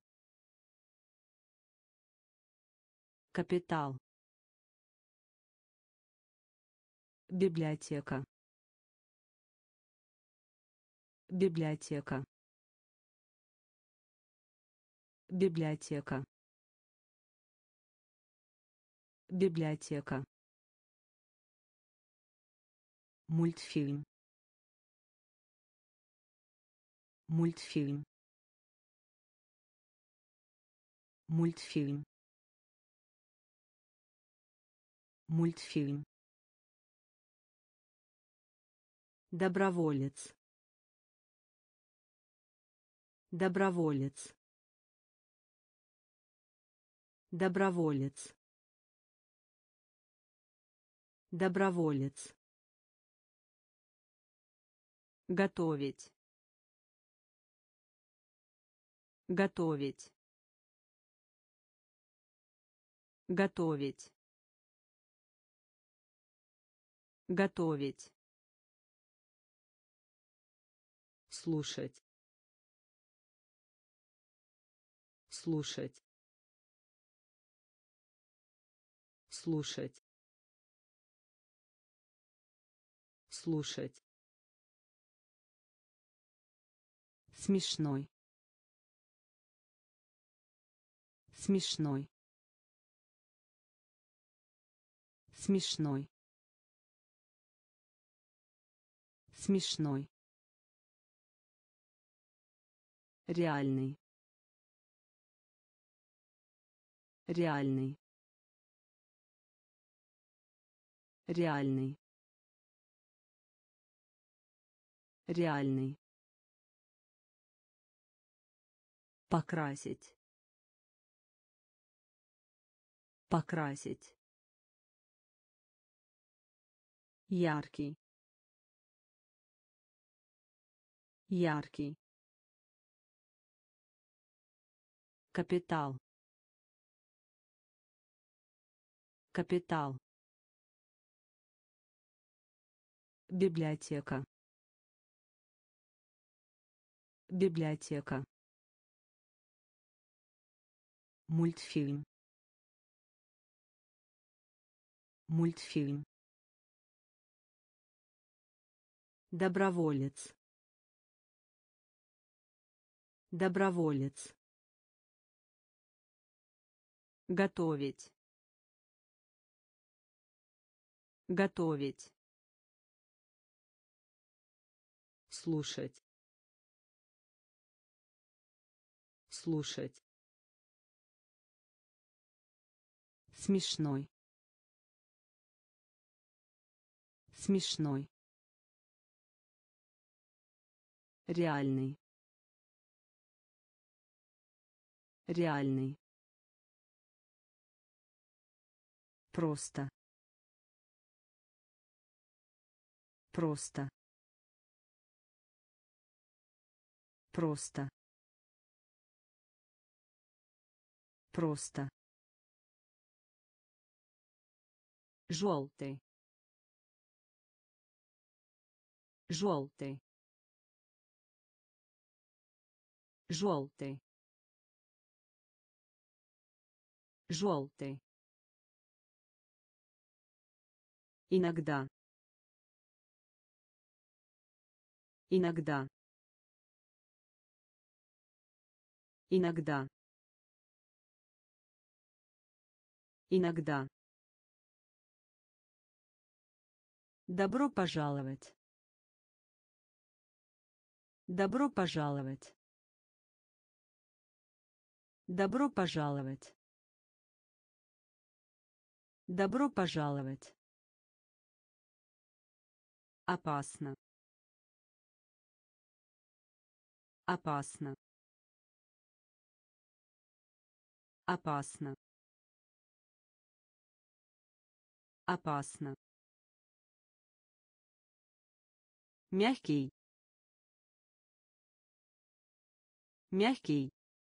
Капитал. Библиотека. Библиотека. Библиотека. Библиотека. Мультфильм. Мультфильм. Мультфильм. Мультфильм. Доброволец. Доброволец. Доброволец. Доброволец. Готовить. Готовить. Готовить. Готовить. Слушать. Слушать. Слушать. Слушать. Смешной. Смешной. Смешной. Смешной. Реальный. Реальный. Реальный. Реальный. Покрасить. Покрасить. Яркий. Яркий. Капитал. Капитал. Библиотека. Библиотека. Мультфильм. Мультфильм. Доброволец. Доброволец. Готовить. Готовить. Слушать. Слушать. Смешной. Смешной. Реальный. Реальный. Просто. Просто. Просто. Просто. Желтый. Желтый. Желтый. Желтый. Иногда. Иногда. Иногда. Иногда. Добро пожаловать. Добро пожаловать. Добро пожаловать. Добро пожаловать. Опасно. Опасно. Опасно. Опасно. Мягкий. Мягкий.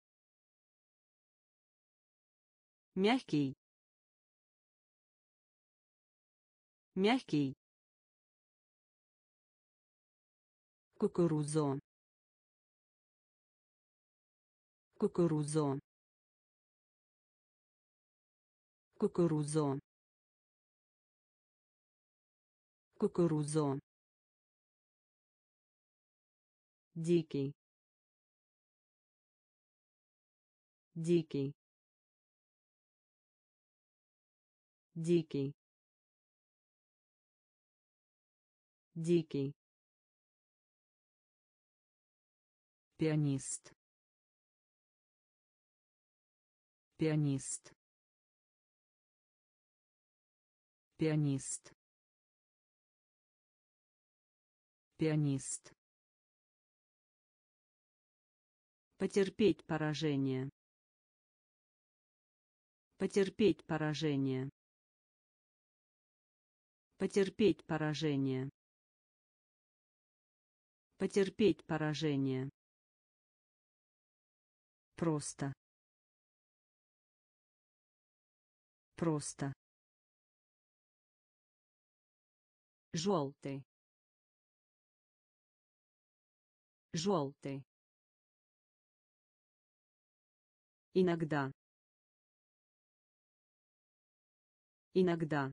Мягкий. Мягкий. Кукурузо. Кукурузо. Кукурузо. Кукурузо. Дикий. Дикий. Дикий. Дикий. Пианист. Пианист. Пианист. Пианист. Потерпеть поражение. Потерпеть поражение. Потерпеть поражение. Потерпеть поражение. Просто. Просто. Желтый. Желтый. Иногда. Иногда.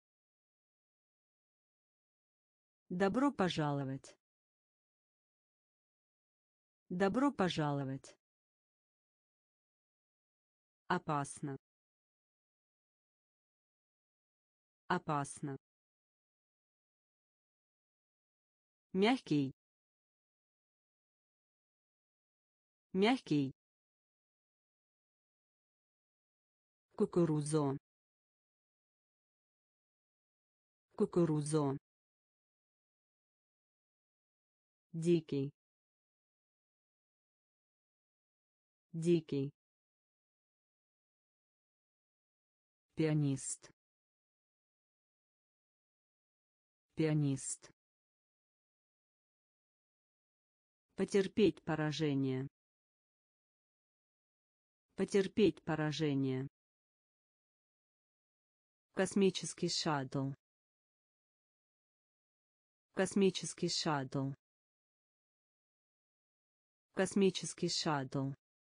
Добро пожаловать. Добро пожаловать. Опасно. Опасно. Мягкий. Мягкий. Кукурузо. Кукурузо. Дикий. Дикий. Пианист. Пианист. Потерпеть поражение. Потерпеть поражение. Космический шаттл. Космический шаттл. Космический шаттл.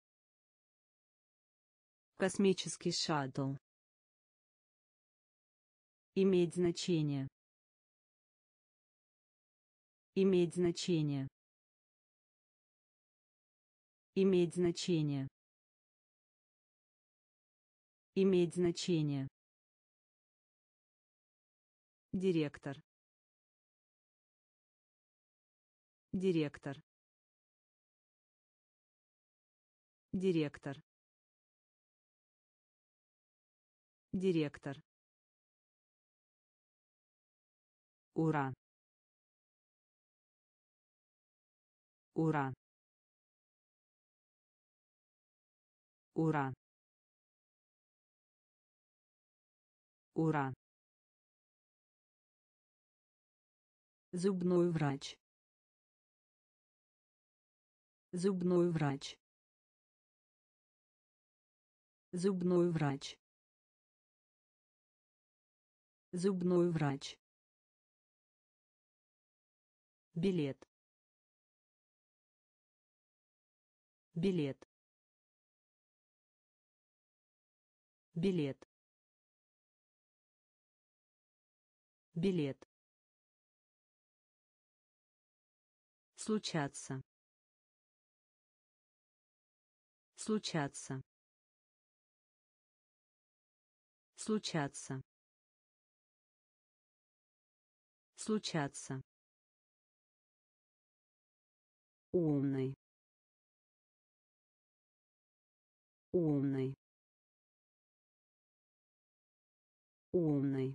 Космический шаттл. Иметь значение. Иметь значение. Иметь значение. Иметь значение. Директор. Директор. Директор. Директор. Ура. Ура. Ура. Уран. Зубной врач. Зубной врач. Зубной врач. Зубной врач. Билет. Билет. Билет. Билет. Случаться. Случаться. Случаться. Случаться. Умный. Умный. Умный.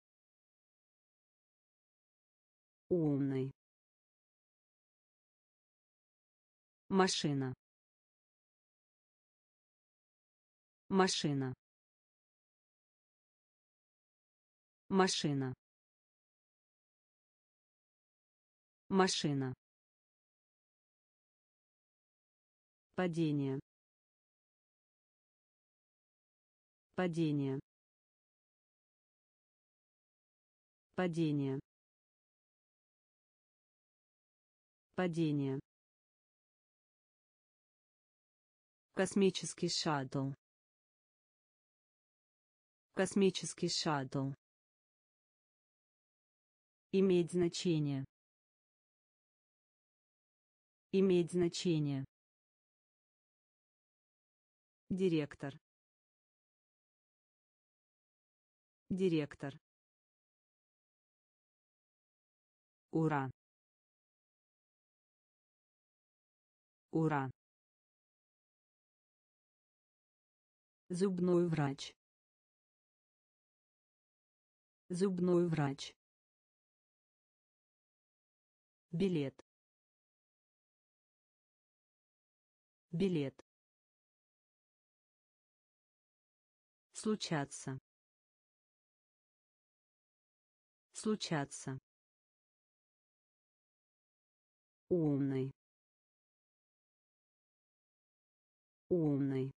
Умный. Машина. Машина. Машина. Машина. Падение. Падение. Падение. Падение. Космический шаттл. Космический шаттл. Иметь значение. Иметь значение. Директор. Директор. Уран. Уран. Зубной врач. Зубной врач. Билет. Билет. Случаться. Случаться. Умный. Умный.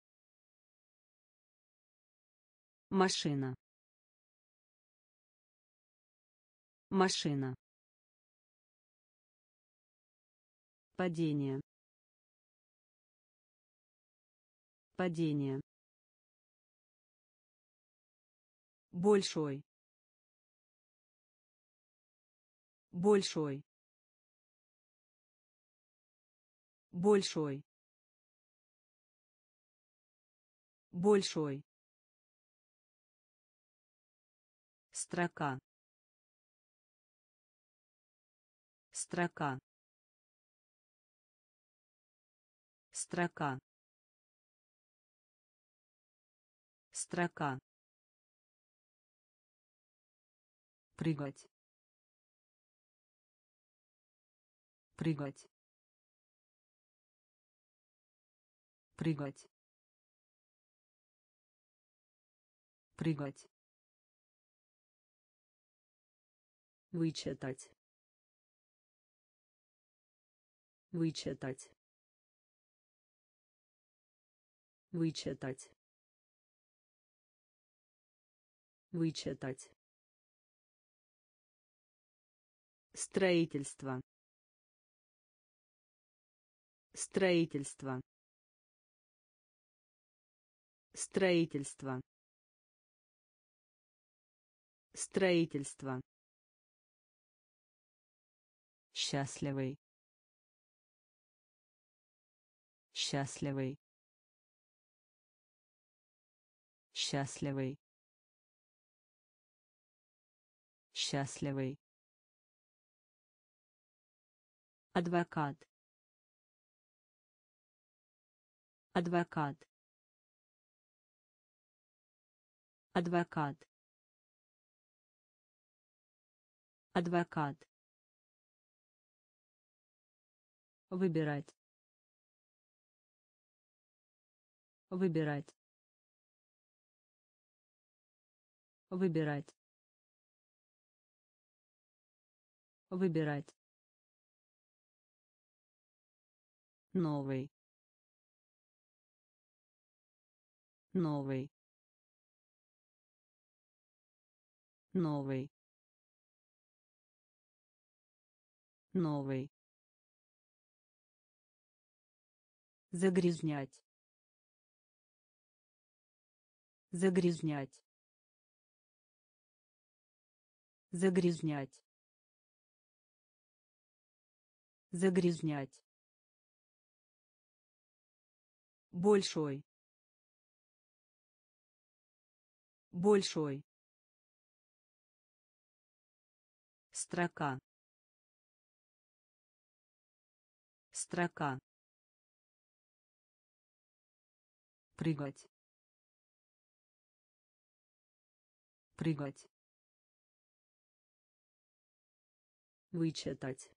Машина. Машина. Падение. Падение. Большой. Большой. Большой. Большой. Строка. Строка. Строка. Строка. Прыгать. Прыгать. Прыгать. Прыгать. Вычитать. Вычитать. Вычитать. Вычитать. Строительство. Строительство. Строительство. Строительство. Счастливый. Счастливый. Счастливый. Счастливый. Адвокат. Адвокат. Адвокат. Адвокат. Выбирать. Выбирать. Выбирать. Выбирать. Новый. Новый. Новый. Новый. Загрязнять. Загрязнять. Загрязнять. Загрязнять. Большой. Большой. Строка. Строка. Прыгать. Прыгать. Вычитать.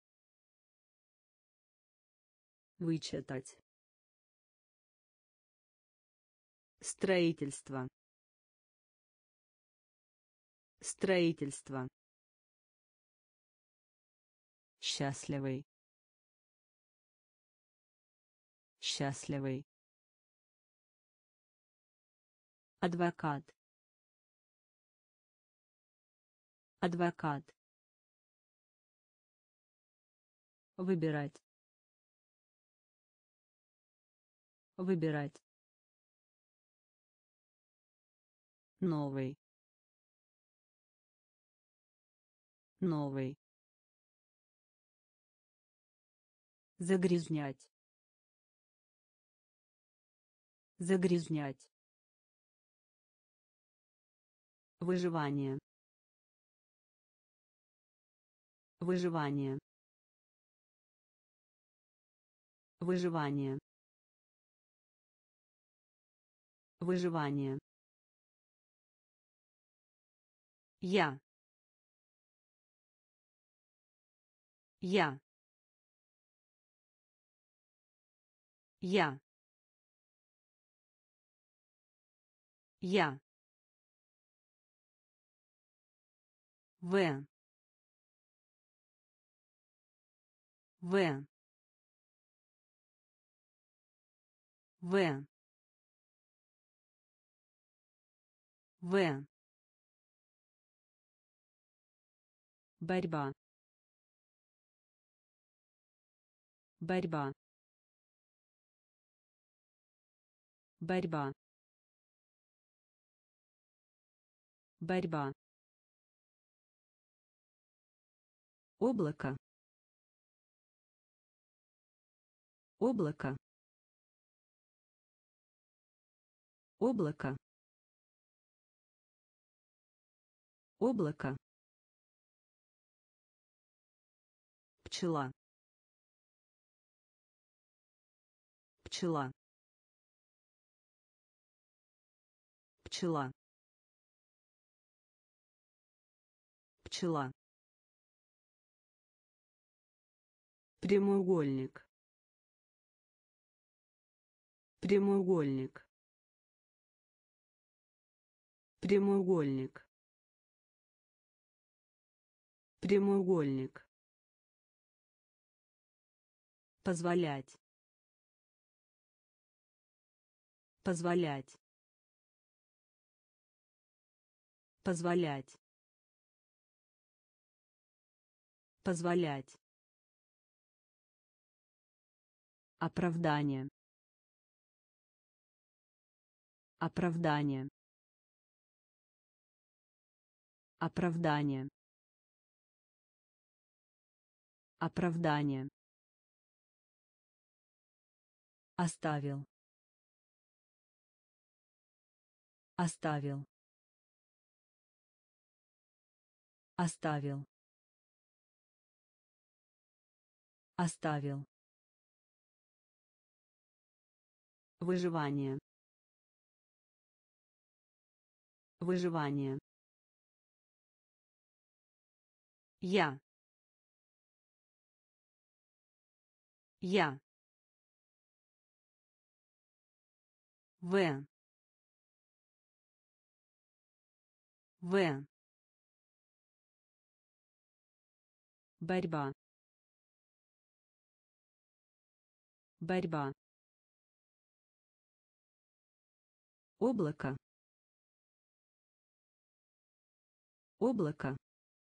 Вычитать. Строительство. Строительство. Счастливый. Счастливый. Адвокат. Адвокат. Выбирать. Выбирать. Новый. Новый. Загрязнять. Загрязнять. Выживание. Выживание. Выживание. Выживание. Я. Я. Я. Я. В. В. В. В. Борьба. Борьба. Борьба. Борьба. Облако. Облако. Облако. Облако. Пчела. Пчела. Пчела. Пчела. Прямоугольник. Прямоугольник. Прямоугольник. Прямоугольник. Позволять. Позволять. Позволять. Позволять. Оправдание. Оправдание. Оправдание. Оправдание. Оставил. Оставил. Оставил. Оставил. Выживание. Выживание. Я. Я. В. В. Борьба. Борьба. Облако. Облако.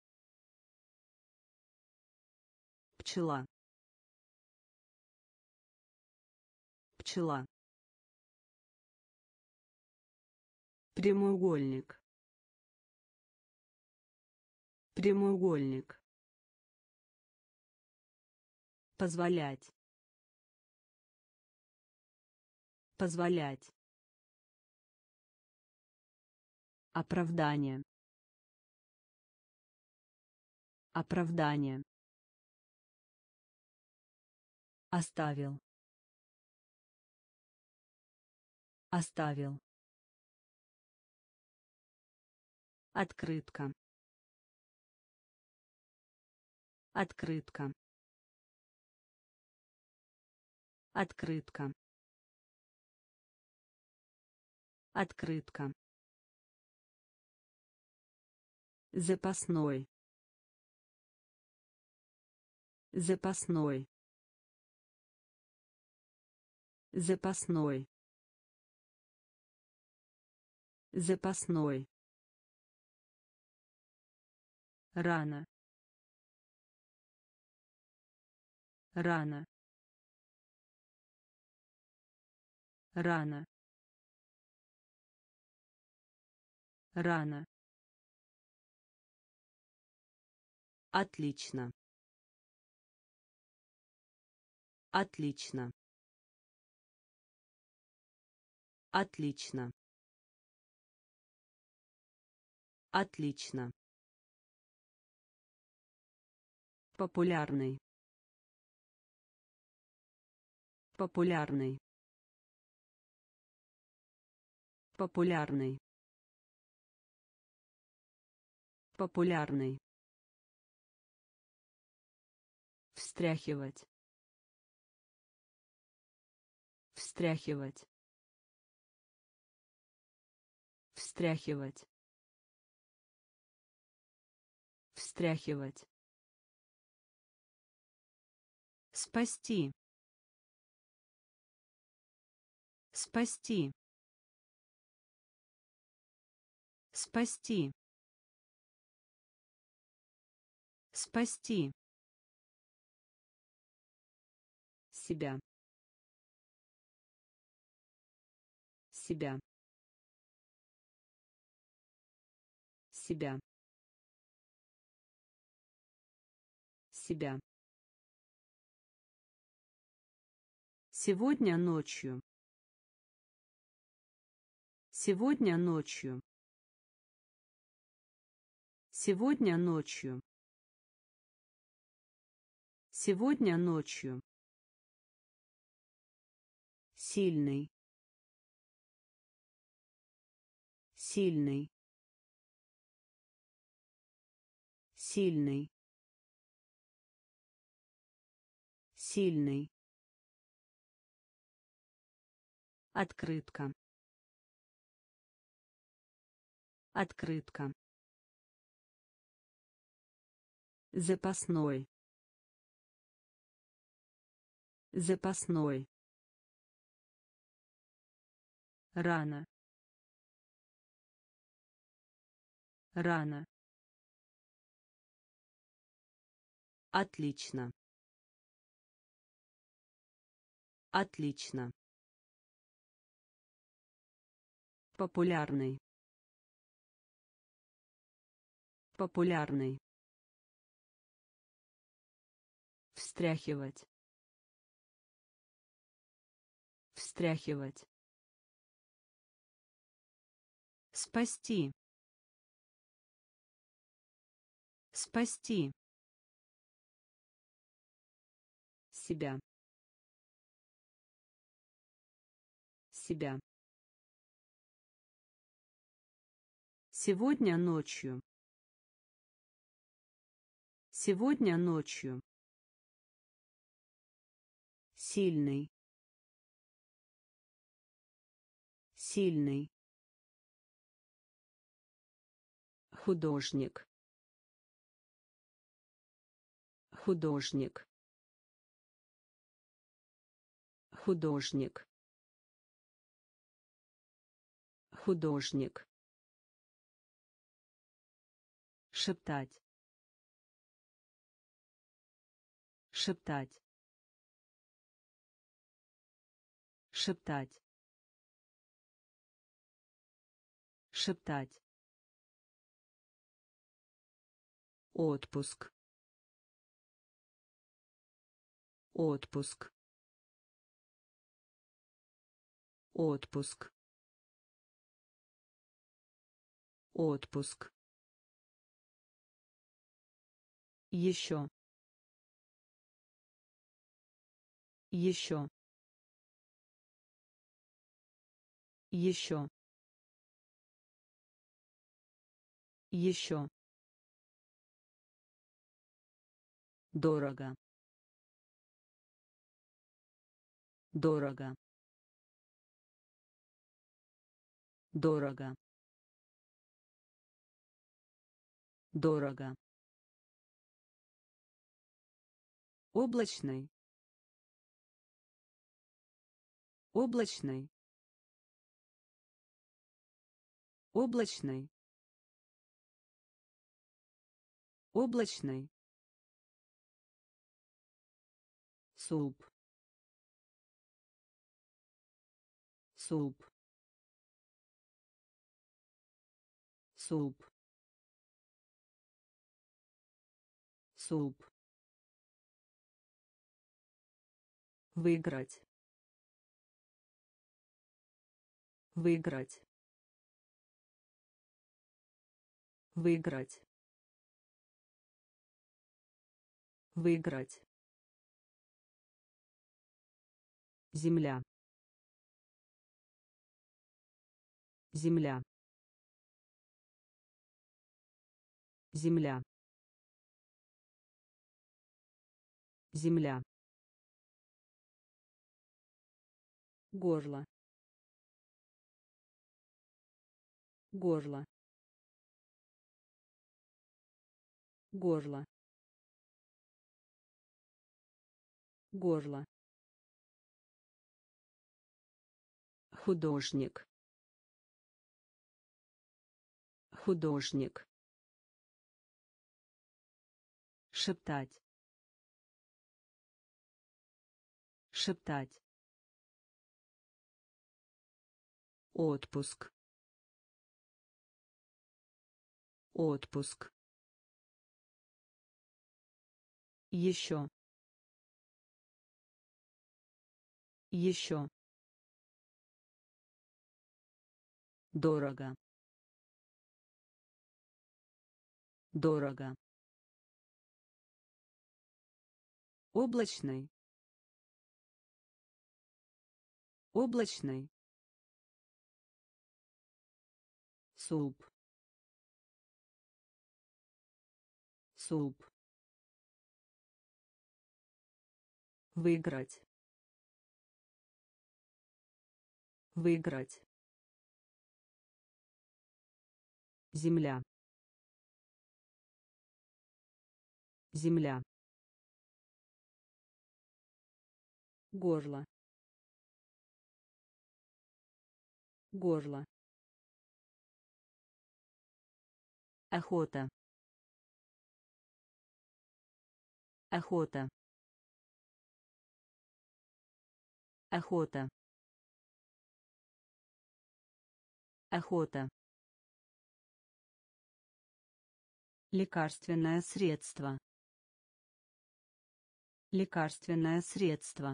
Пчела. Пчела. Прямоугольник. Прямоугольник. Позволять. Позволять. Оправдание. Оправдание. Оставил. Оставил. Открытка. Открытка. Открытка. Открытка. Запасной. Запасной. Запасной. Запасной. Рано. Рано. Рано. Рано. Отлично. Отлично. Отлично. Отлично. Популярный. Популярный. Популярный. Популярный. Встряхивать. Встряхивать. Встряхивать. Встряхивать. Спасти. Спасти. Спасти. Спасти. Себя. Себя. Себя. Себя. Сегодня ночью. Сегодня ночью. Сегодня ночью. Сегодня ночью. Сильный. Сильный. Сильный. Сильный. Открытка. Открытка. Запасной. Запасной. Рано. Рано. Отлично. Отлично. Популярный. Популярный. Встряхивать. Встряхивать. Спасти. Спасти. Себя. Себя. Сегодня ночью. Сегодня ночью. Сильный. Сильный. художник, художник, художник, художник, шептать, шептать, шептать, шептать, отпуск, отпуск, отпуск, отпуск, еще, еще, еще, еще, дорого, дорого, дорого, дорого, облачный, облачный, облачный, облачный, суп, суп, суп, суп, выиграть, выиграть, выиграть, выиграть, земля, земля, земля, земля, горло, горло, горло, горло, художник, художник, шептать, шептать, отпуск, отпуск, еще, еще, дорого, дорого, облачный, облачный, суп, суп, выиграть, выиграть, земля, земля, горло, горло, охота, охота, охота, охота, лекарственное средство, лекарственное средство,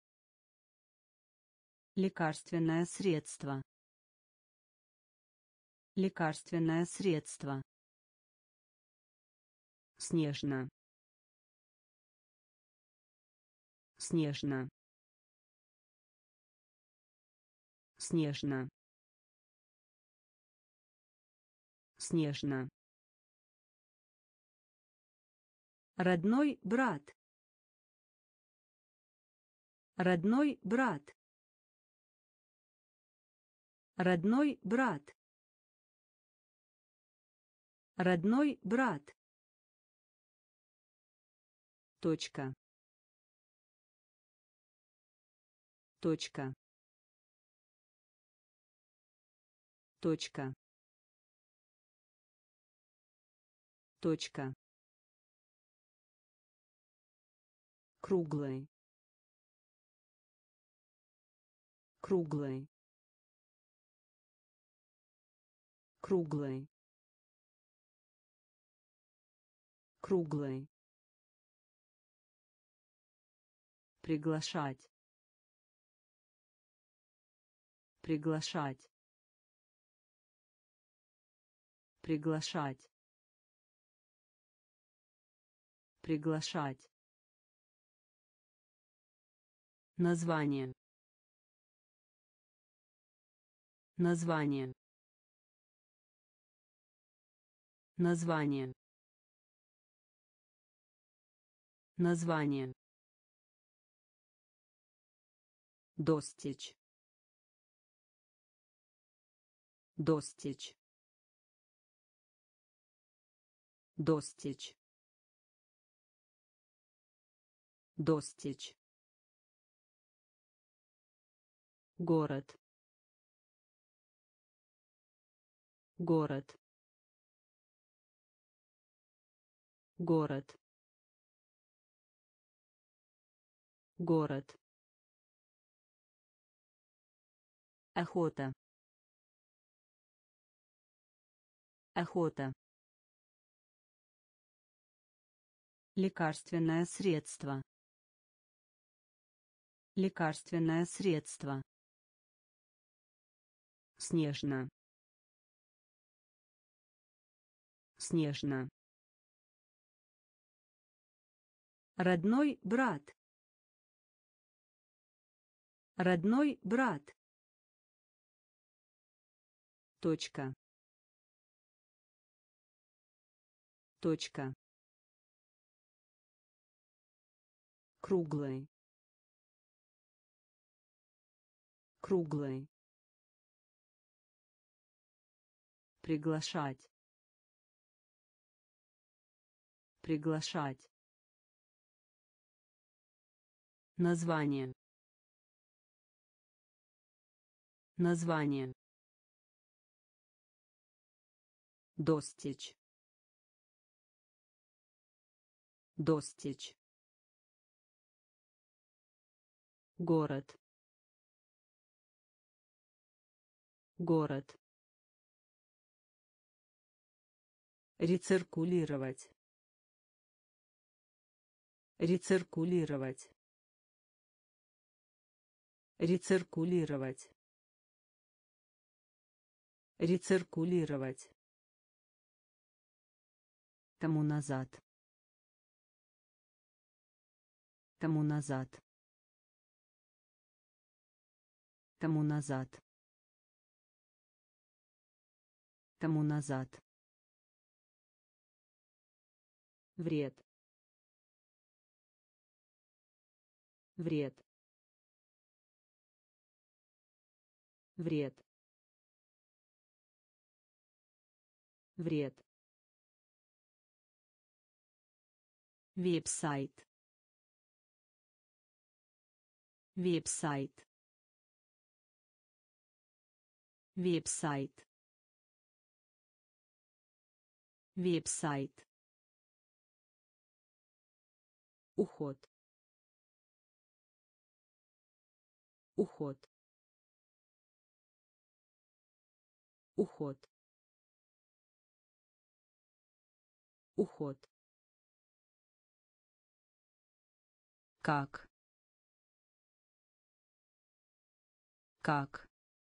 лекарственное средство, лекарственное средство, снежно, снежно, снежно, снежно, родной брат, родной брат, родной брат, Родной брат. Точка. Точка. Точка. Точка. Круглый. Круглый. Круглый. Круглый. Приглашать. Приглашать. Приглашать. Приглашать. Название. Название. Название. Название. Достичь. Достичь. Достичь. Достичь. Город. Город. Город. Город. Охота. Охота. Лекарственное средство. Лекарственное средство. Снежно. Снежно. Родной брат. Родной брат. Точка. Точка. Круглый. Круглый. Приглашать. Приглашать. Название. Название. Достичь. Достичь. Город. Город. Рециркулировать. Рециркулировать. Рециркулировать. Рециркулировать. Тому назад. Тому назад. Тому назад. Тому назад. Вред. Вред. Вред. Вред. Веб-сайт. Веб-сайт. Веб-сайт. Веб-сайт. Уход. Уход. Уход. Уход. Как? Как?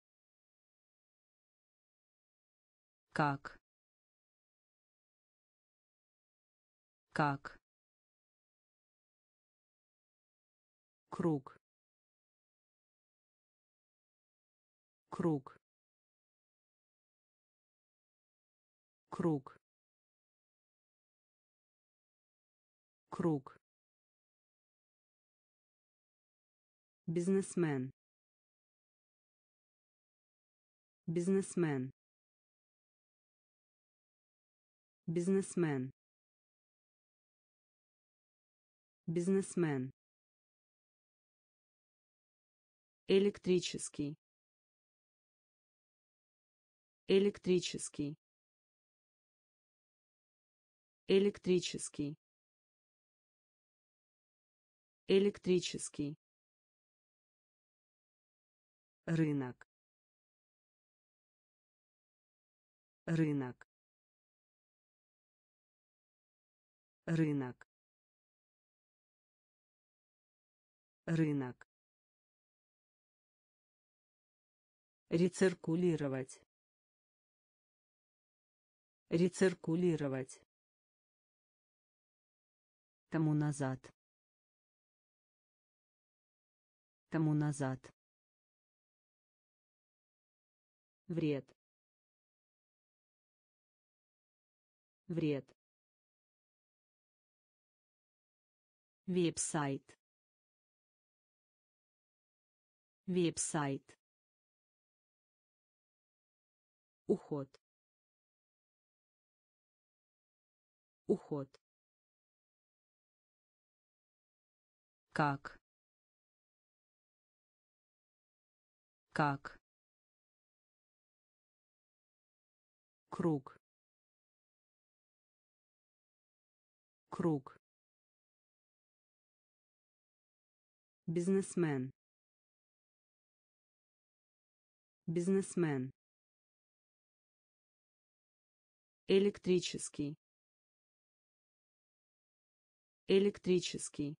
Как? Как? Круг. Круг. Круг. Круг. Бизнесмен. Бизнесмен. Бизнесмен. Бизнесмен. Электрический. Электрический. Электрический. Электрический. Рынок. Рынок. Рынок. Рынок. Рециркулировать. Рециркулировать. Тому назад. Тому назад. Вред. Вред. Веб-сайт. Веб-сайт. Уход. Уход. Как. Как. Круг. Круг. Бизнесмен. Бизнесмен. Электрический. Электрический.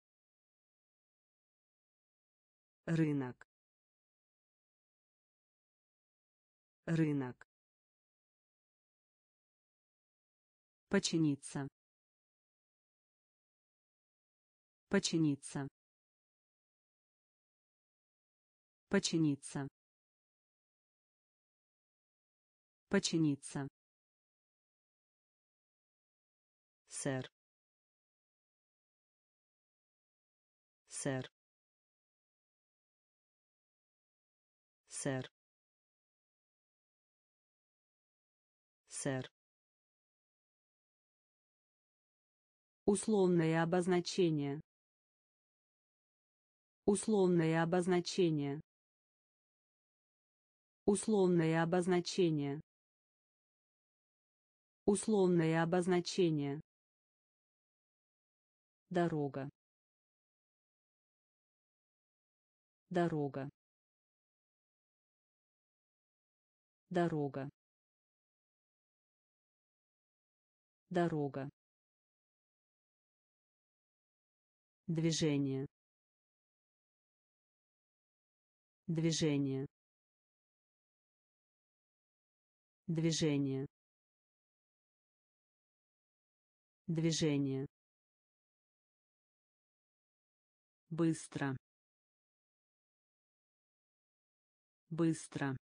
Рынок. Рынок. Починиться. Починиться. Починиться. Починиться. Сэр. Сэр. Сэр. Сэр. Условное обозначение. Условное обозначение. Условное обозначение. Условное обозначение. Дорога. Дорога. Дорога. Дорога. Движение. Движение. Движение. Движение. Быстро. Быстро.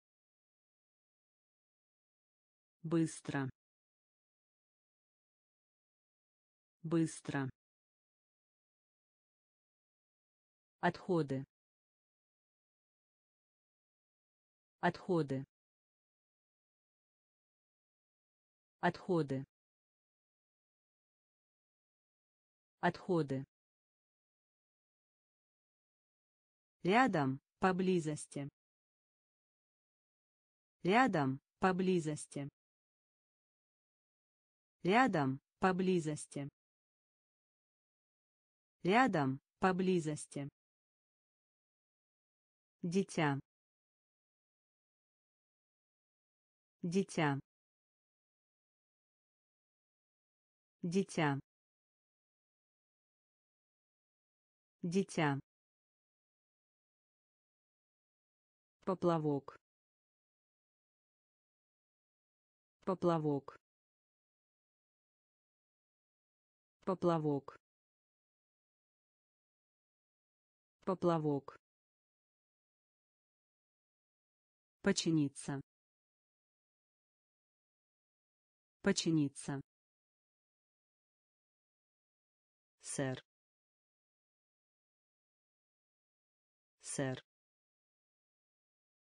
Быстро. Быстро. Отходы. Отходы. Отходы. Отходы. Рядом, поблизости. Рядом, поблизости. Рядом, поблизости. Рядом, поблизости. Дитя. Дитя. Дитя. Дитя. Поплавок. Поплавок. Поплавок. Поплавок. Починиться. Починиться. Сэр. Сэр.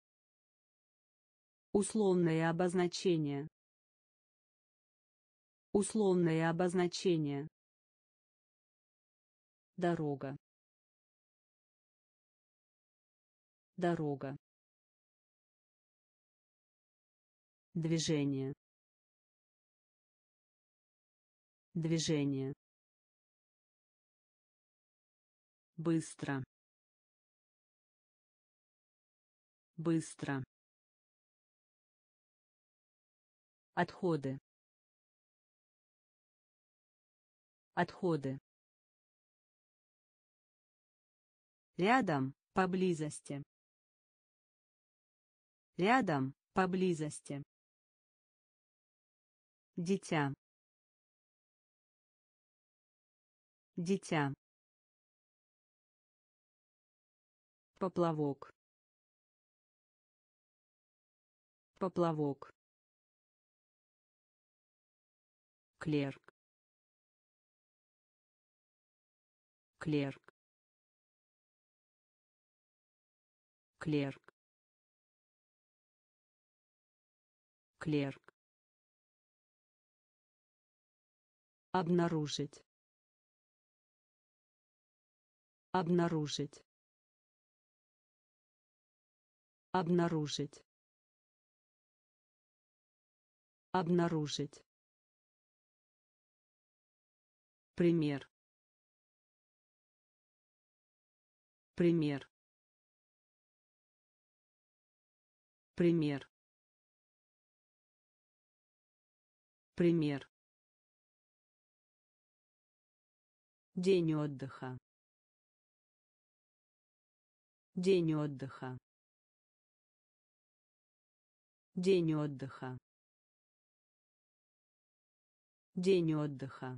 Условное обозначение. Условное обозначение. Дорога. Дорога. Движение. Движение. Быстро. Быстро. Отходы. Отходы. Рядом, поблизости. Рядом, поблизости. Дитя. Дитя. Поплавок. Поплавок. Клерк. Клерк. Клерк. Клерк. Обнаружить. Обнаружить. Обнаружить. Обнаружить. Пример. Пример. Пример. Пример. День отдыха. День отдыха. День отдыха. День отдыха.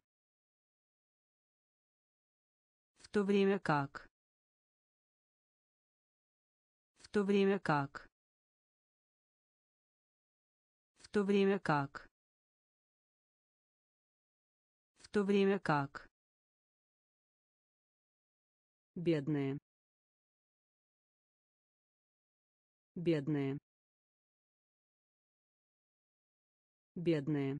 В то время как. В то время как. В то время как. В то время как. Бедные. Бедные. Бедные.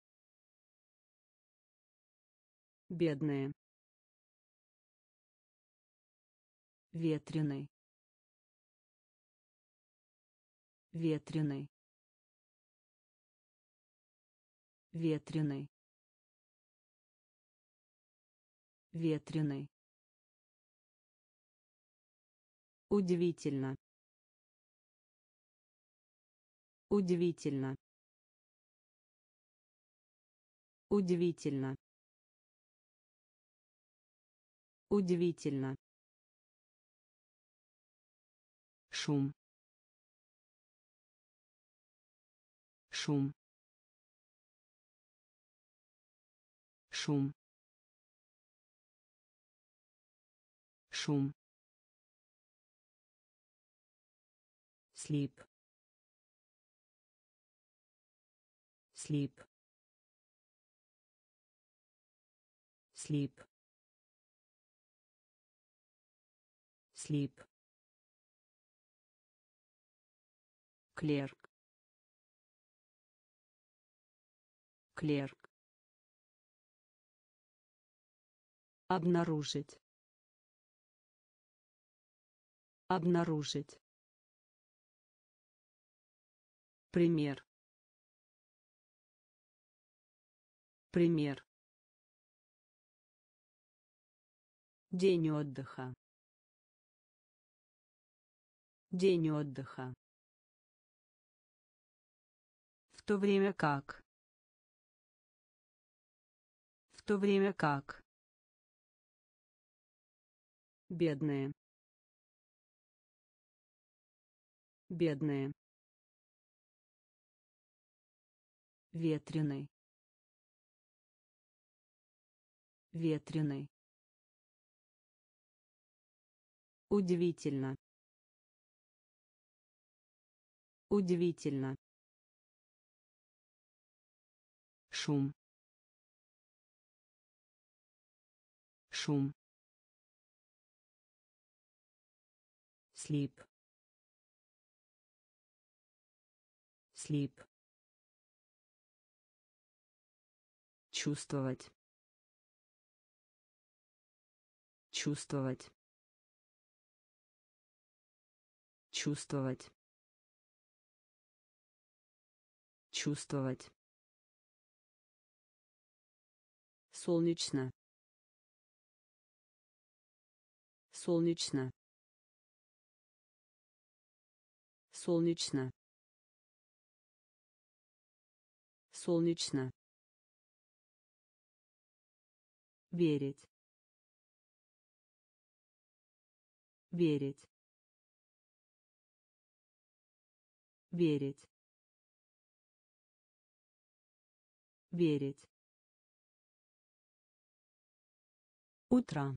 Бедные. Ветреный. Ветреный. Ветреный. Ветреный. Удивительно. Удивительно. Удивительно. Удивительно. Шум. Шум. Шум. Шум. Слип. Слип. Слип. Слип. Клерк. Клерк. Обнаружить. Обнаружить. Пример. Пример. День отдыха. День отдыха. В то время как. В то время как. Бедные. Бедные. Ветреный. Ветреный. Удивительно. Удивительно. Шум. Шум. Слип. Слип. чувствовать, чувствовать, чувствовать, чувствовать, солнечно, солнечно, солнечно, солнечно, верить, верить, верить, верить, утро,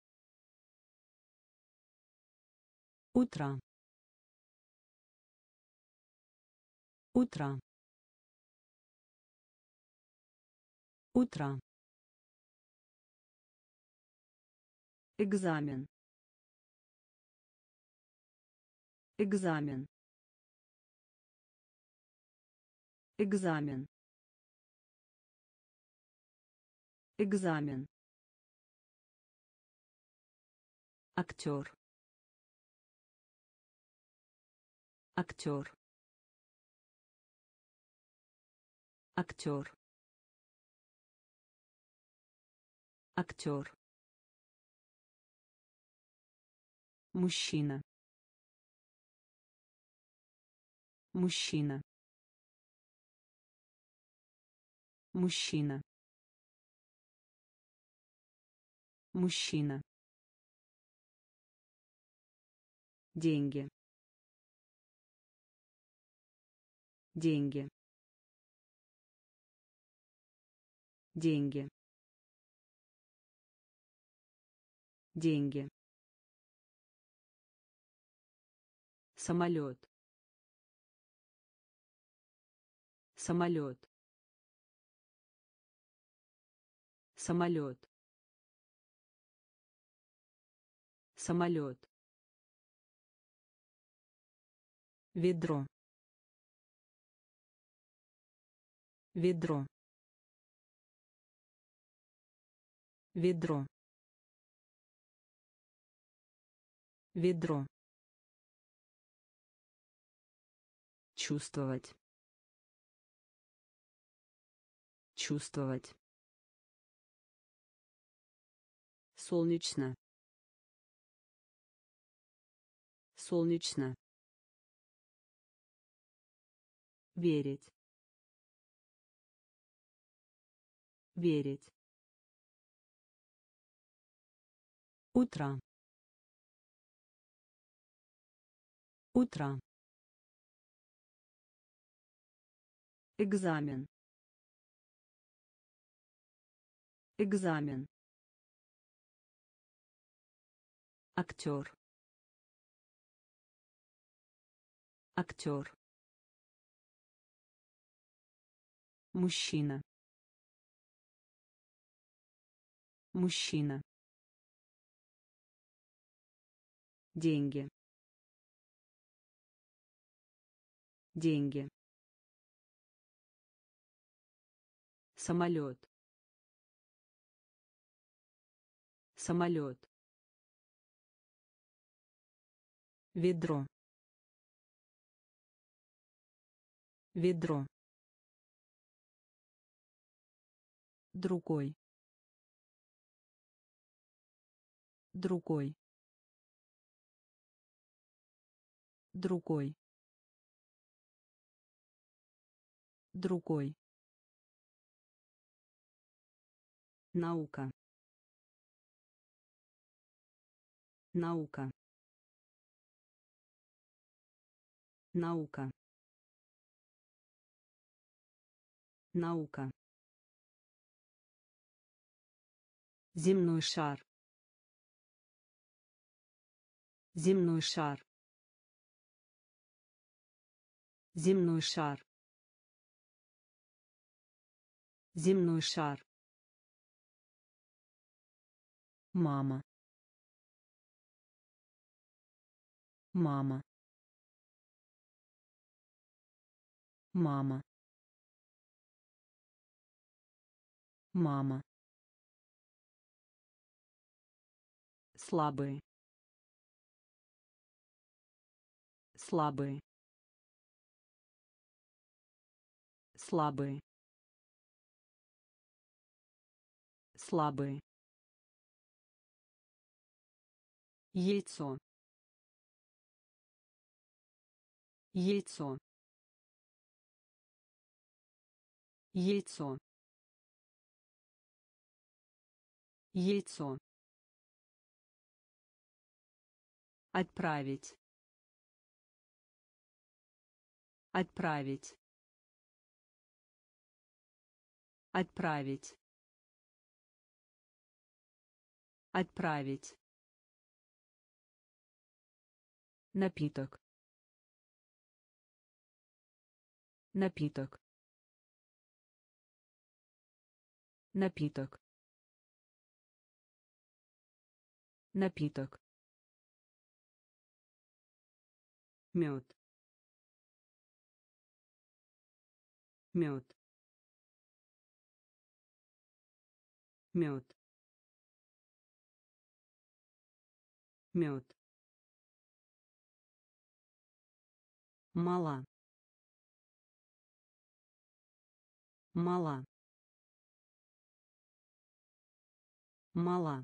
утро, утро, утро, экзамен, экзамен, экзамен, экзамен, актер, актер, актер, актер, мужчина, мужчина, мужчина, мужчина, деньги, деньги, деньги, деньги, самолет, самолет, самолет, самолет, ведро, ведро, ведро, ведро, чувствовать, чувствовать, солнечно, солнечно, верить, верить, утро, утро, экзамен, экзамен, актер, актер, мужчина, мужчина, деньги, деньги, самолет, самолет, ведро, ведро, другой, другой, другой, другой, наука, наука, наука, наука, земной шар, земной шар, земной шар, земной шар, мама, мама, мама, Мама. Слабый. Слабый. Слабый. Слабый. Яйцо. Яйцо. Яйцо. Яйцо. Отправить. Отправить. Отправить. Отправить. Напиток. Напиток. Напиток. Напиток. Мед. Мед. Мед. Мед. Мала. Мала. Мала.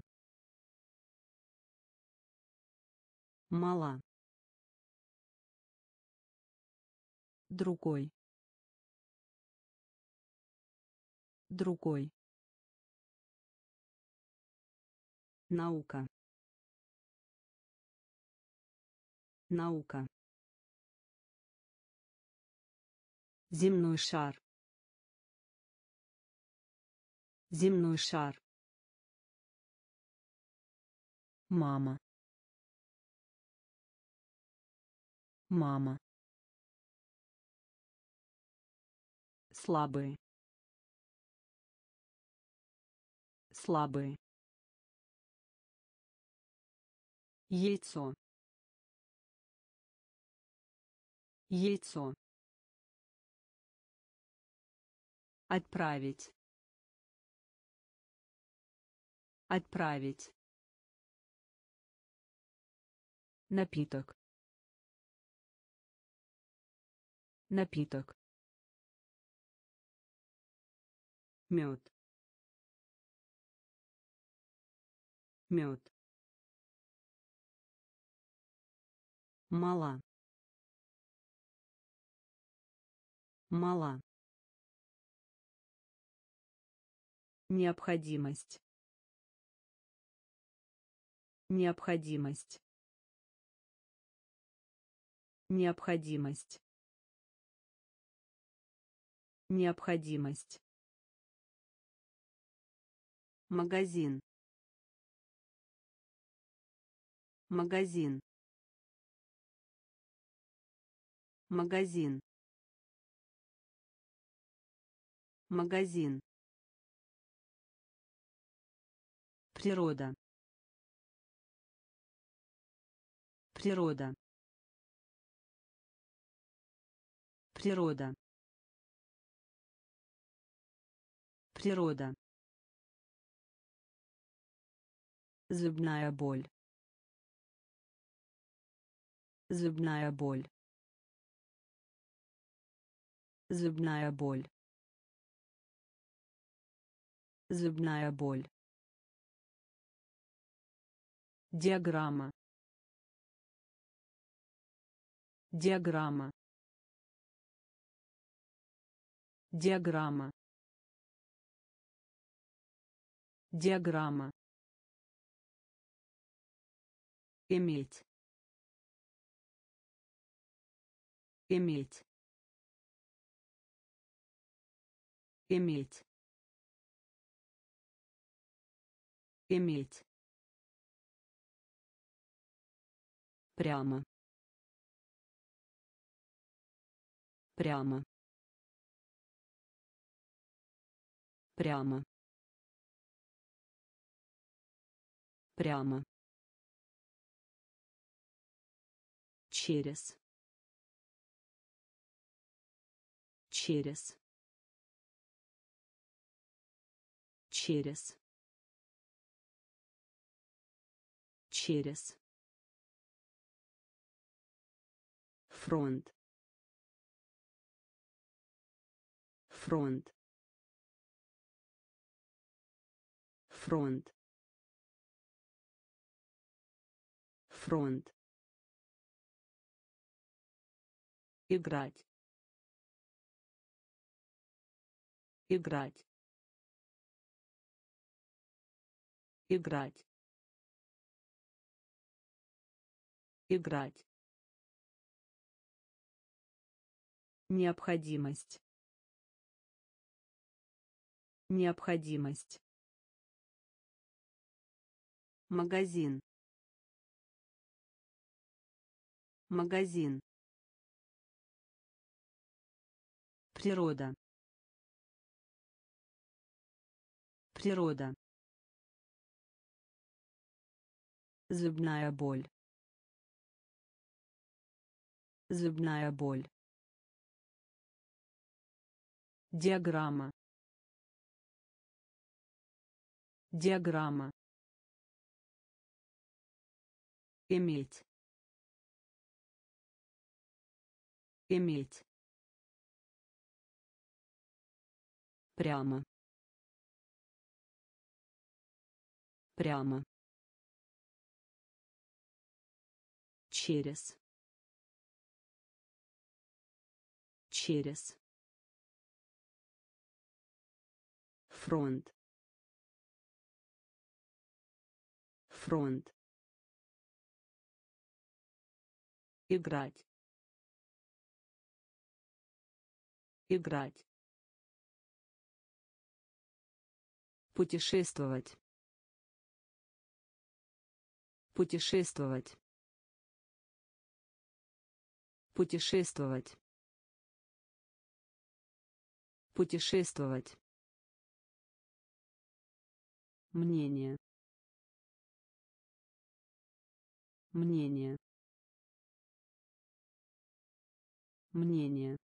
Мала. Другой. Другой. Наука. Наука. Земной шар. Земной шар. Мама. Мама. Слабый. Слабый. Яйцо. Яйцо. Отправить. Отправить. Напиток. Напиток. Мед. Мед. Мала. Мала. Необходимость. Необходимость. Необходимость. Необходимость. Магазин. Магазин. Магазин. Магазин. Природа. Природа. Природа. Природа. Зубная боль. Зубная боль. Зубная боль. Зубная боль. Диаграмма. Диаграмма. Диаграмма. Диаграмма. Иметь. Иметь. Иметь. Иметь. Прямо. Прямо. Прямо. Прямо. Через. Через. через, через, фронт, фронт, фронт, фронт, играть, играть, играть, играть, необходимость, необходимость, магазин, магазин, природа, природа, зубная боль, зубная боль, диаграмма, диаграмма, иметь, иметь, прямо, прямо, через, через, фронт, фронт, играть, играть, путешествовать, путешествовать, путешествовать, путешествовать, мнение, мнение, мнение,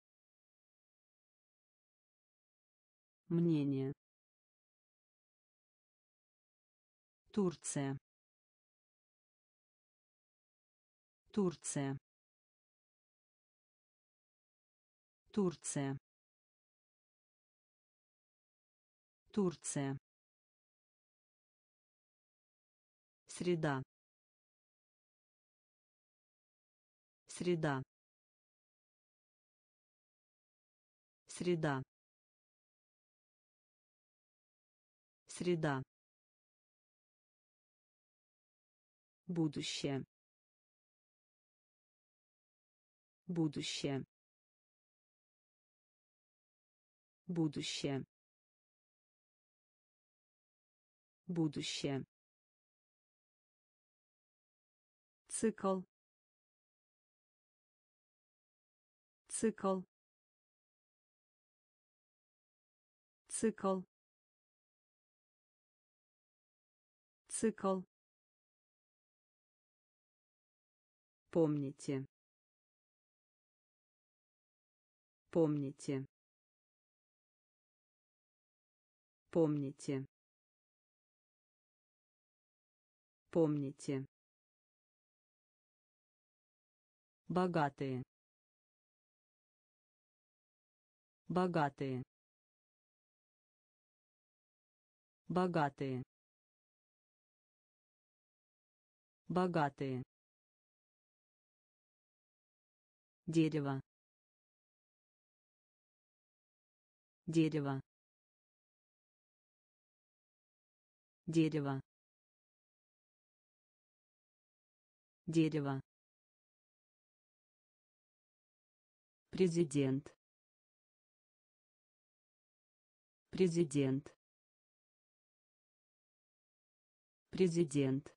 мнение, Турция, Турция, Турция, Турция, среда, среда, среда, среда, будущее, будущее, будущее, будущее, цикл, цикл, цикл, цикл, помните, помните, помните, помните, богатые, богатые, богатые, богатые, дерево, дерево, дерево, дерево, президент, президент, президент,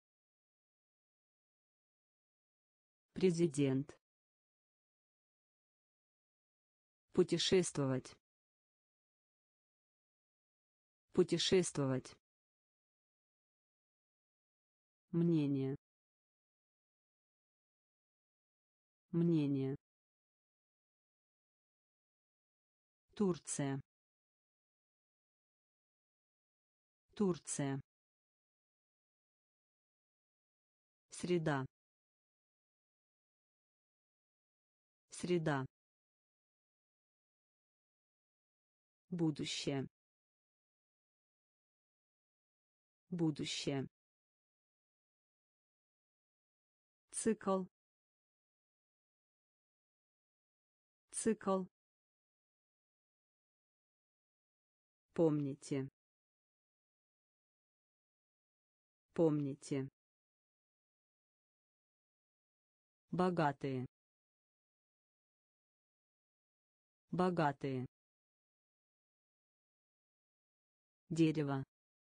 президент, путешествовать, путешествовать, мнение, мнение, Турция, Турция. Среда. Среда. Будущее. Будущее. Цикл. Цикл. Помните. Помните. Богатые. Богатые. Дерево.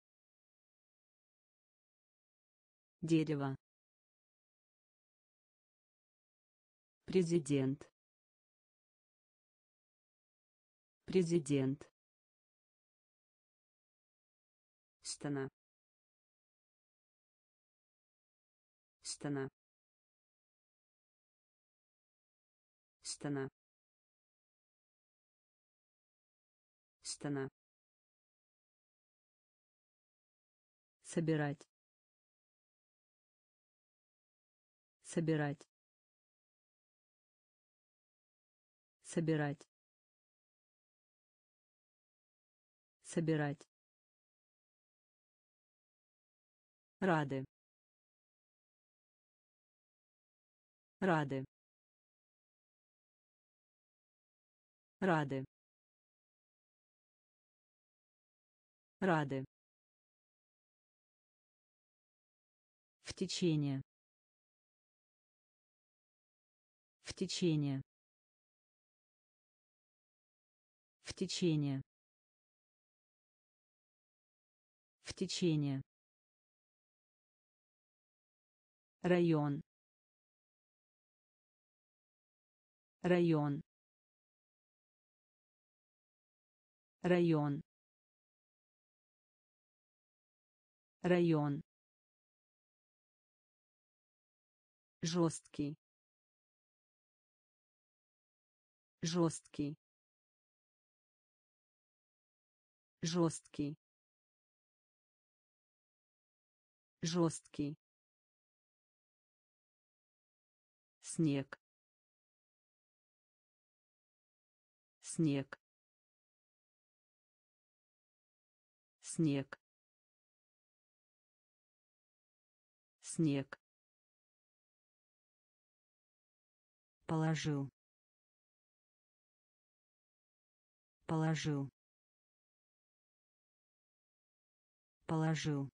Дерево. Президент. Президент. Стена. Стена. Стена. Стена. Собирать. Собирать. Собирать. Собирать. Рады. Рады. Рады. Рады. В течение. В течение. В течение. В течение. Район. Район. Район. Район. Жесткий. Жесткий. Жесткий. Жесткий. Снег. Снег. Снег. Снег. Положил. Положил. Положил.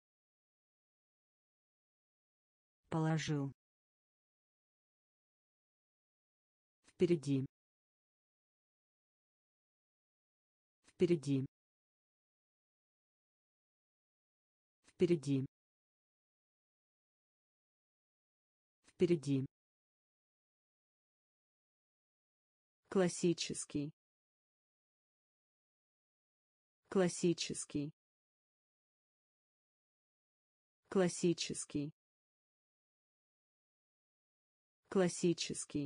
Положил. Впереди. Впереди. Впереди. Впереди. Классический. Классический. Классический. Классический.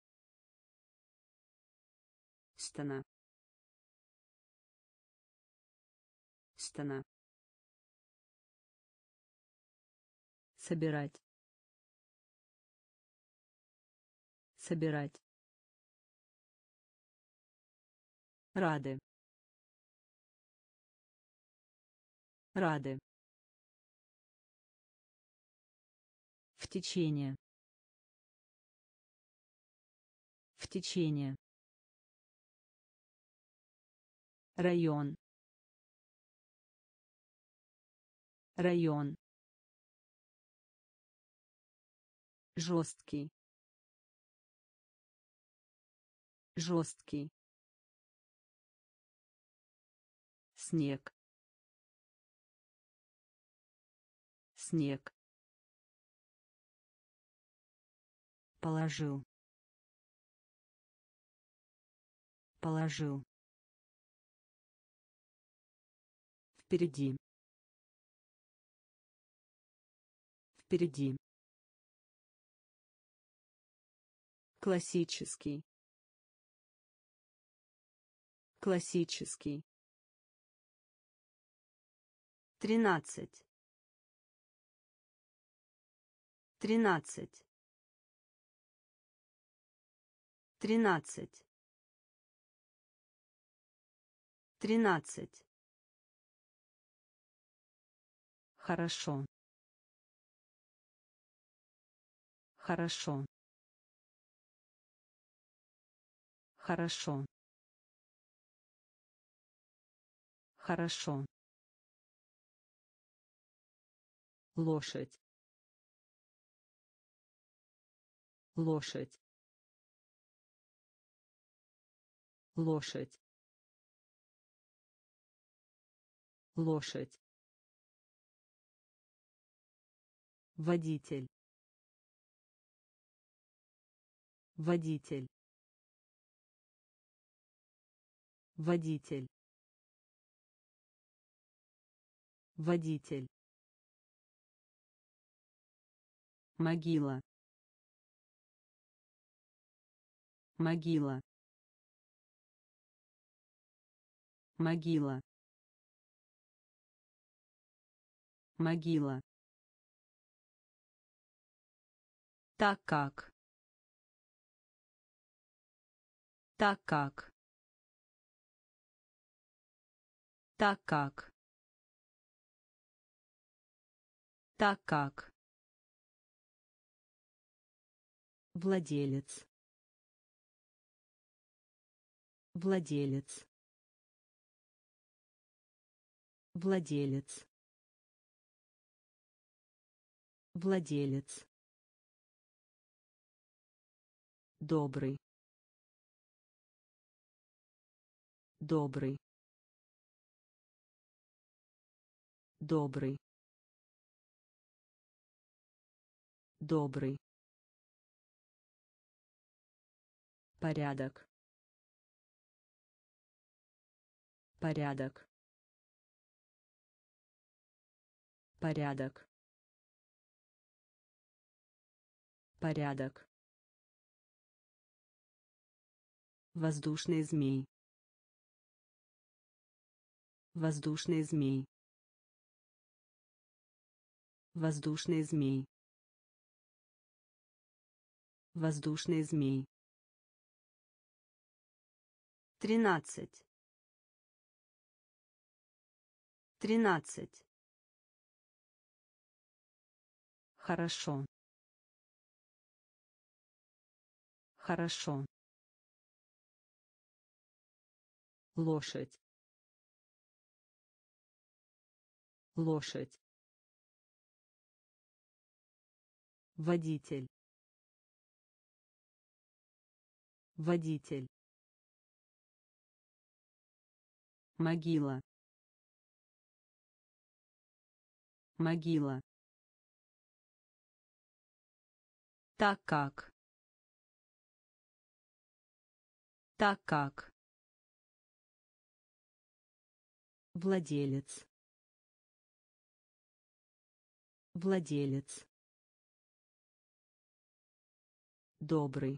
Стена. Стена. Собирать. Собирать. Рады. Рады. В течение. В течение. Район. Район. Жесткий. Жесткий. Снег. Снег. Положил. Положил. Впереди. Впереди. Классический. Классический. тринадцать, тринадцать, тринадцать, тринадцать. Хорошо. Хорошо. Хорошо. Хорошо. Лошадь. Лошадь. Лошадь. Лошадь. Водитель. Водитель. Водитель. Водитель. Могила. Могила. Могила. Могила. Так как. Так как. Так как. Так как. Владелец. Владелец. Владелец. Владелец. Добрый. Добрый. Добрый. Добрый. Порядок. Порядок. Порядок. Порядок. Воздушный змей. Воздушный змей. Воздушный змей. Воздушный змей. Тринадцать. Тринадцать. Хорошо. Хорошо. Лошадь. Лошадь. Водитель. Водитель. Могила. Могила. Так как. Так как. Владелец. Владелец. Добрый.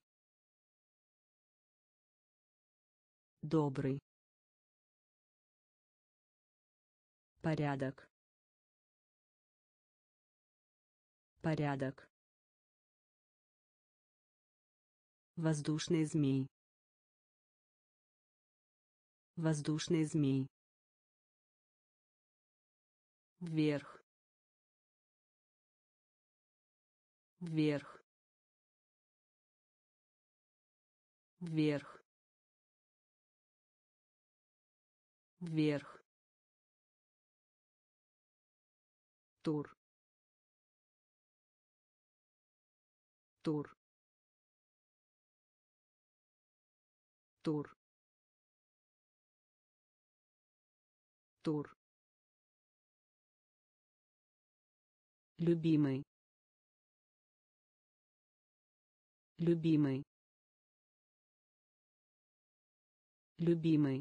Добрый. Порядок. Порядок. Воздушный змей. Воздушный змей. Вверх. Вверх. Вверх. Вверх. Тур. Тур. Тур. Тур. Любимый. Любимый. Любимый.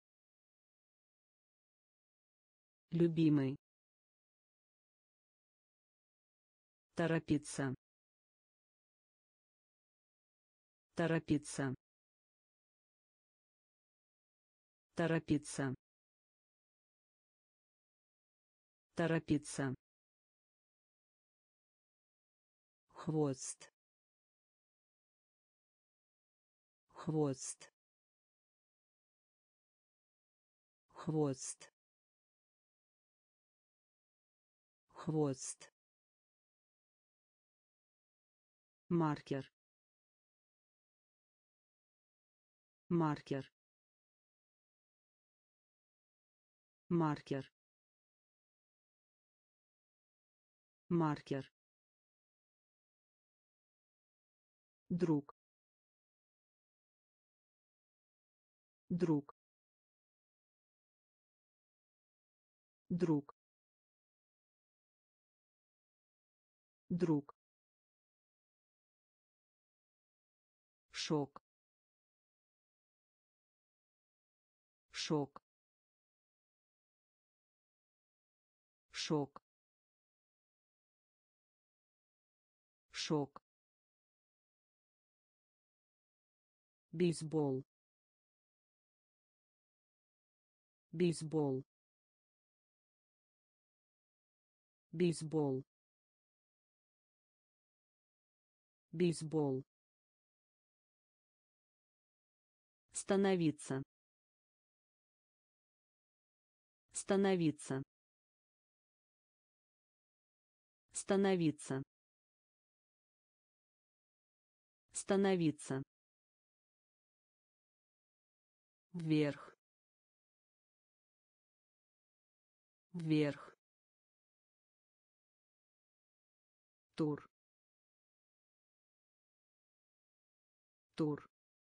Любимый. Торопиться. Торопиться. Торопиться. Торопиться. Хвост. Хвост. Хвост. Хвост. Маркер. Маркер. Маркер. Маркер. Друг. Друг. Друг. Друг. Шок. Шок. Шок. Шок. Бейсбол. Бейсбол. Бейсбол. Бейсбол. Становиться. Становиться. Становиться. Становиться. Вверх. Вверх. Тур. Тур.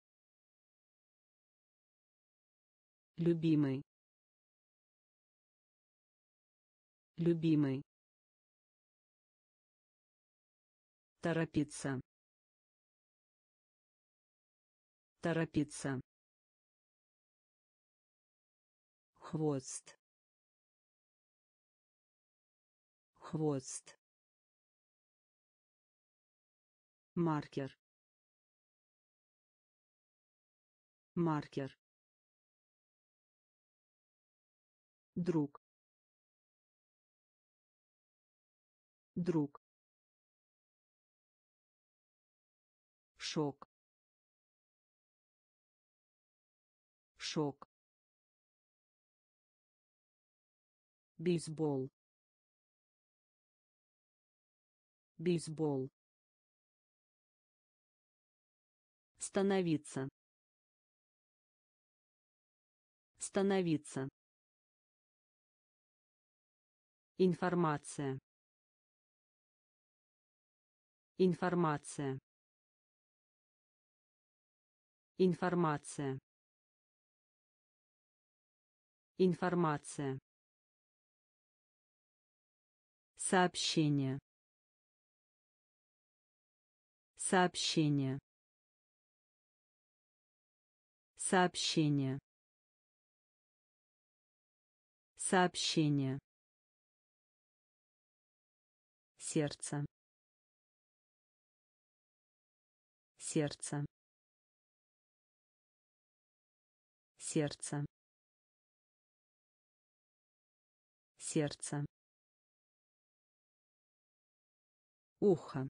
Любимый. Любимый. Торопиться. Торопиться. Хвост. Хвост. Маркер. Маркер. Друг. Друг. Шок. Шок. Бейсбол. Бейсбол. Становиться. Становиться. Информация. Информация. Информация. Информация. Сообщение. Сообщение. Сообщение. Сообщение. Сердце. Сердце. Сердце. Сердце. Ухо.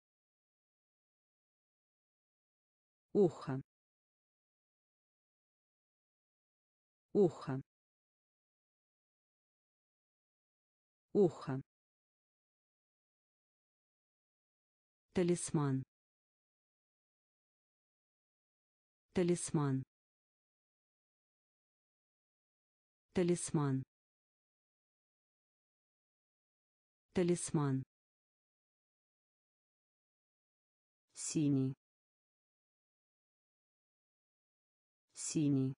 Ухо. Ухо. Ухо. Талисман. Талисман. Талисман. Талисман. Синий. Синий.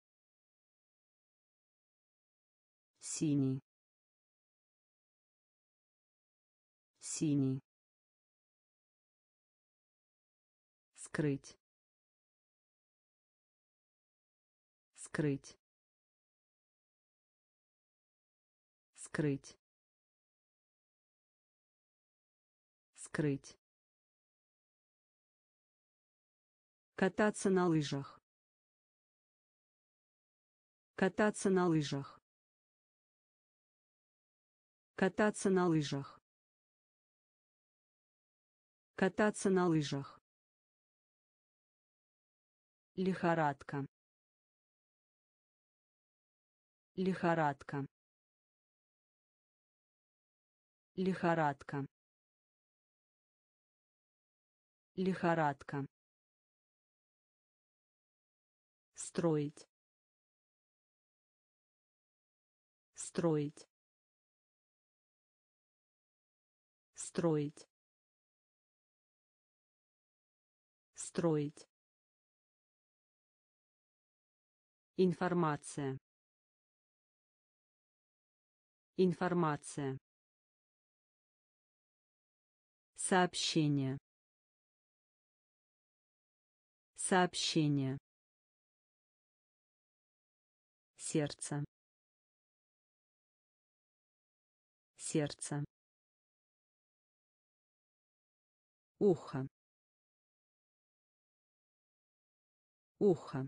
Синий. Синий. Скрыть. Скрыть. Скрыть. Скрыть. Кататься на лыжах. Кататься на лыжах. Кататься на лыжах. Кататься на лыжах. Лихорадка. Лихорадка. Лихорадка. Лихорадка. Строить. Строить. Строить. Строить. Информация. Информация. Сообщение. Сообщение. Сердце. Сердце. Ухо. Ухо.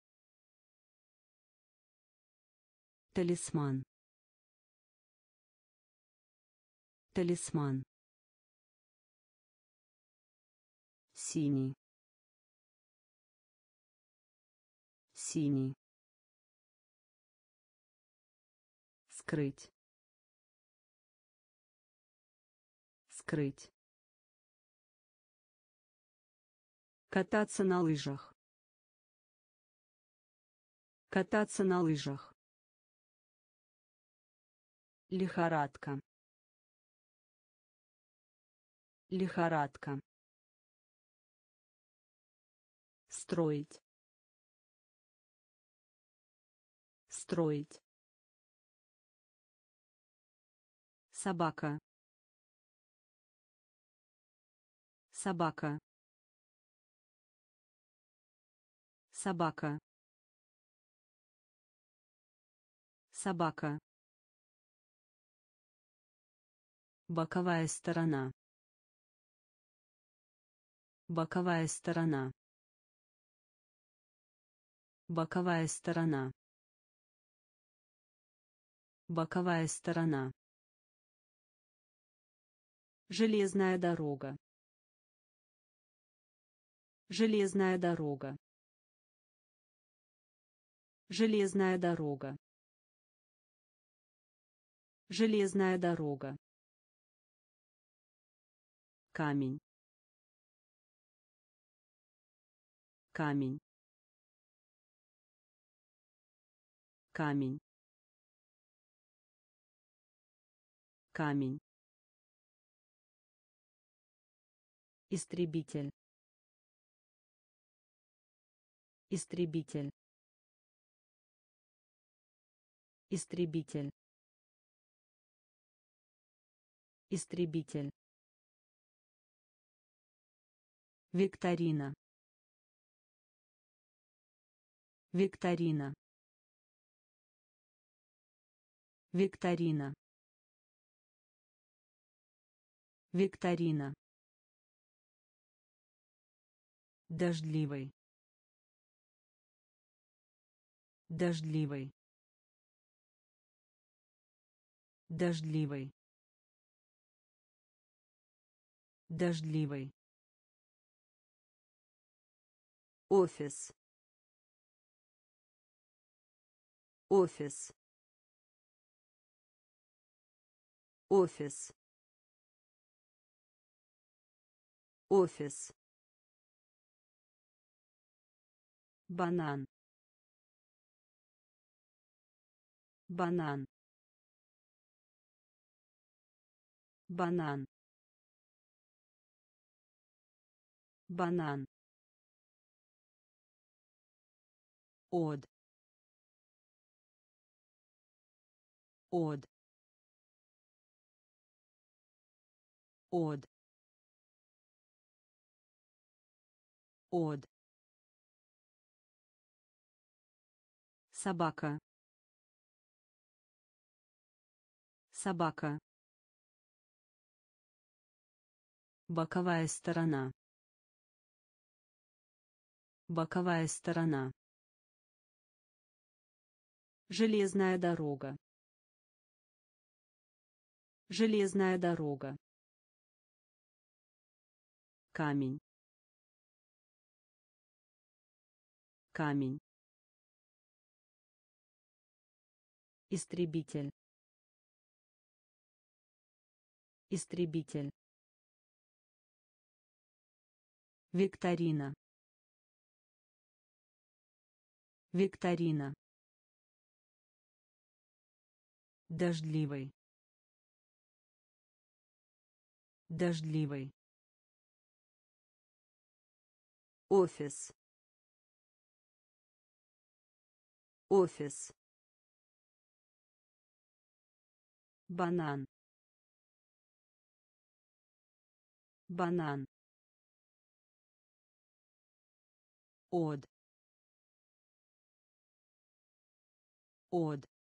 Талисман. Талисман. Синий. Синий. Скрыть. Скрыть. Кататься на лыжах. Кататься на лыжах. Лихорадка. Лихорадка. Строить. Строить. Собака. Собака. Собака. Собака. Боковая сторона. Боковая сторона. Боковая сторона. Боковая сторона. Железная дорога. Железная дорога. Железная дорога. Железная дорога. Камень. Камень. Камень. Камень. Истребитель. Истребитель. Истребитель. Истребитель. Викторина. Викторина. Викторина. Викторина. Дождливый. Дождливый. Дождливый. Дождливый. Офис. Офис. Офис. Офис. Банан. Банан. Банан. Банан. Од. Од. Од. Од. Собака. Собака. Боковая сторона. Боковая сторона. Железная дорога. Железная дорога. Камень. Камень. Истребитель. Истребитель. Викторина. Викторина. Дождливый. Дождливый. Офис. Офис. Банан. Банан. Од. Од.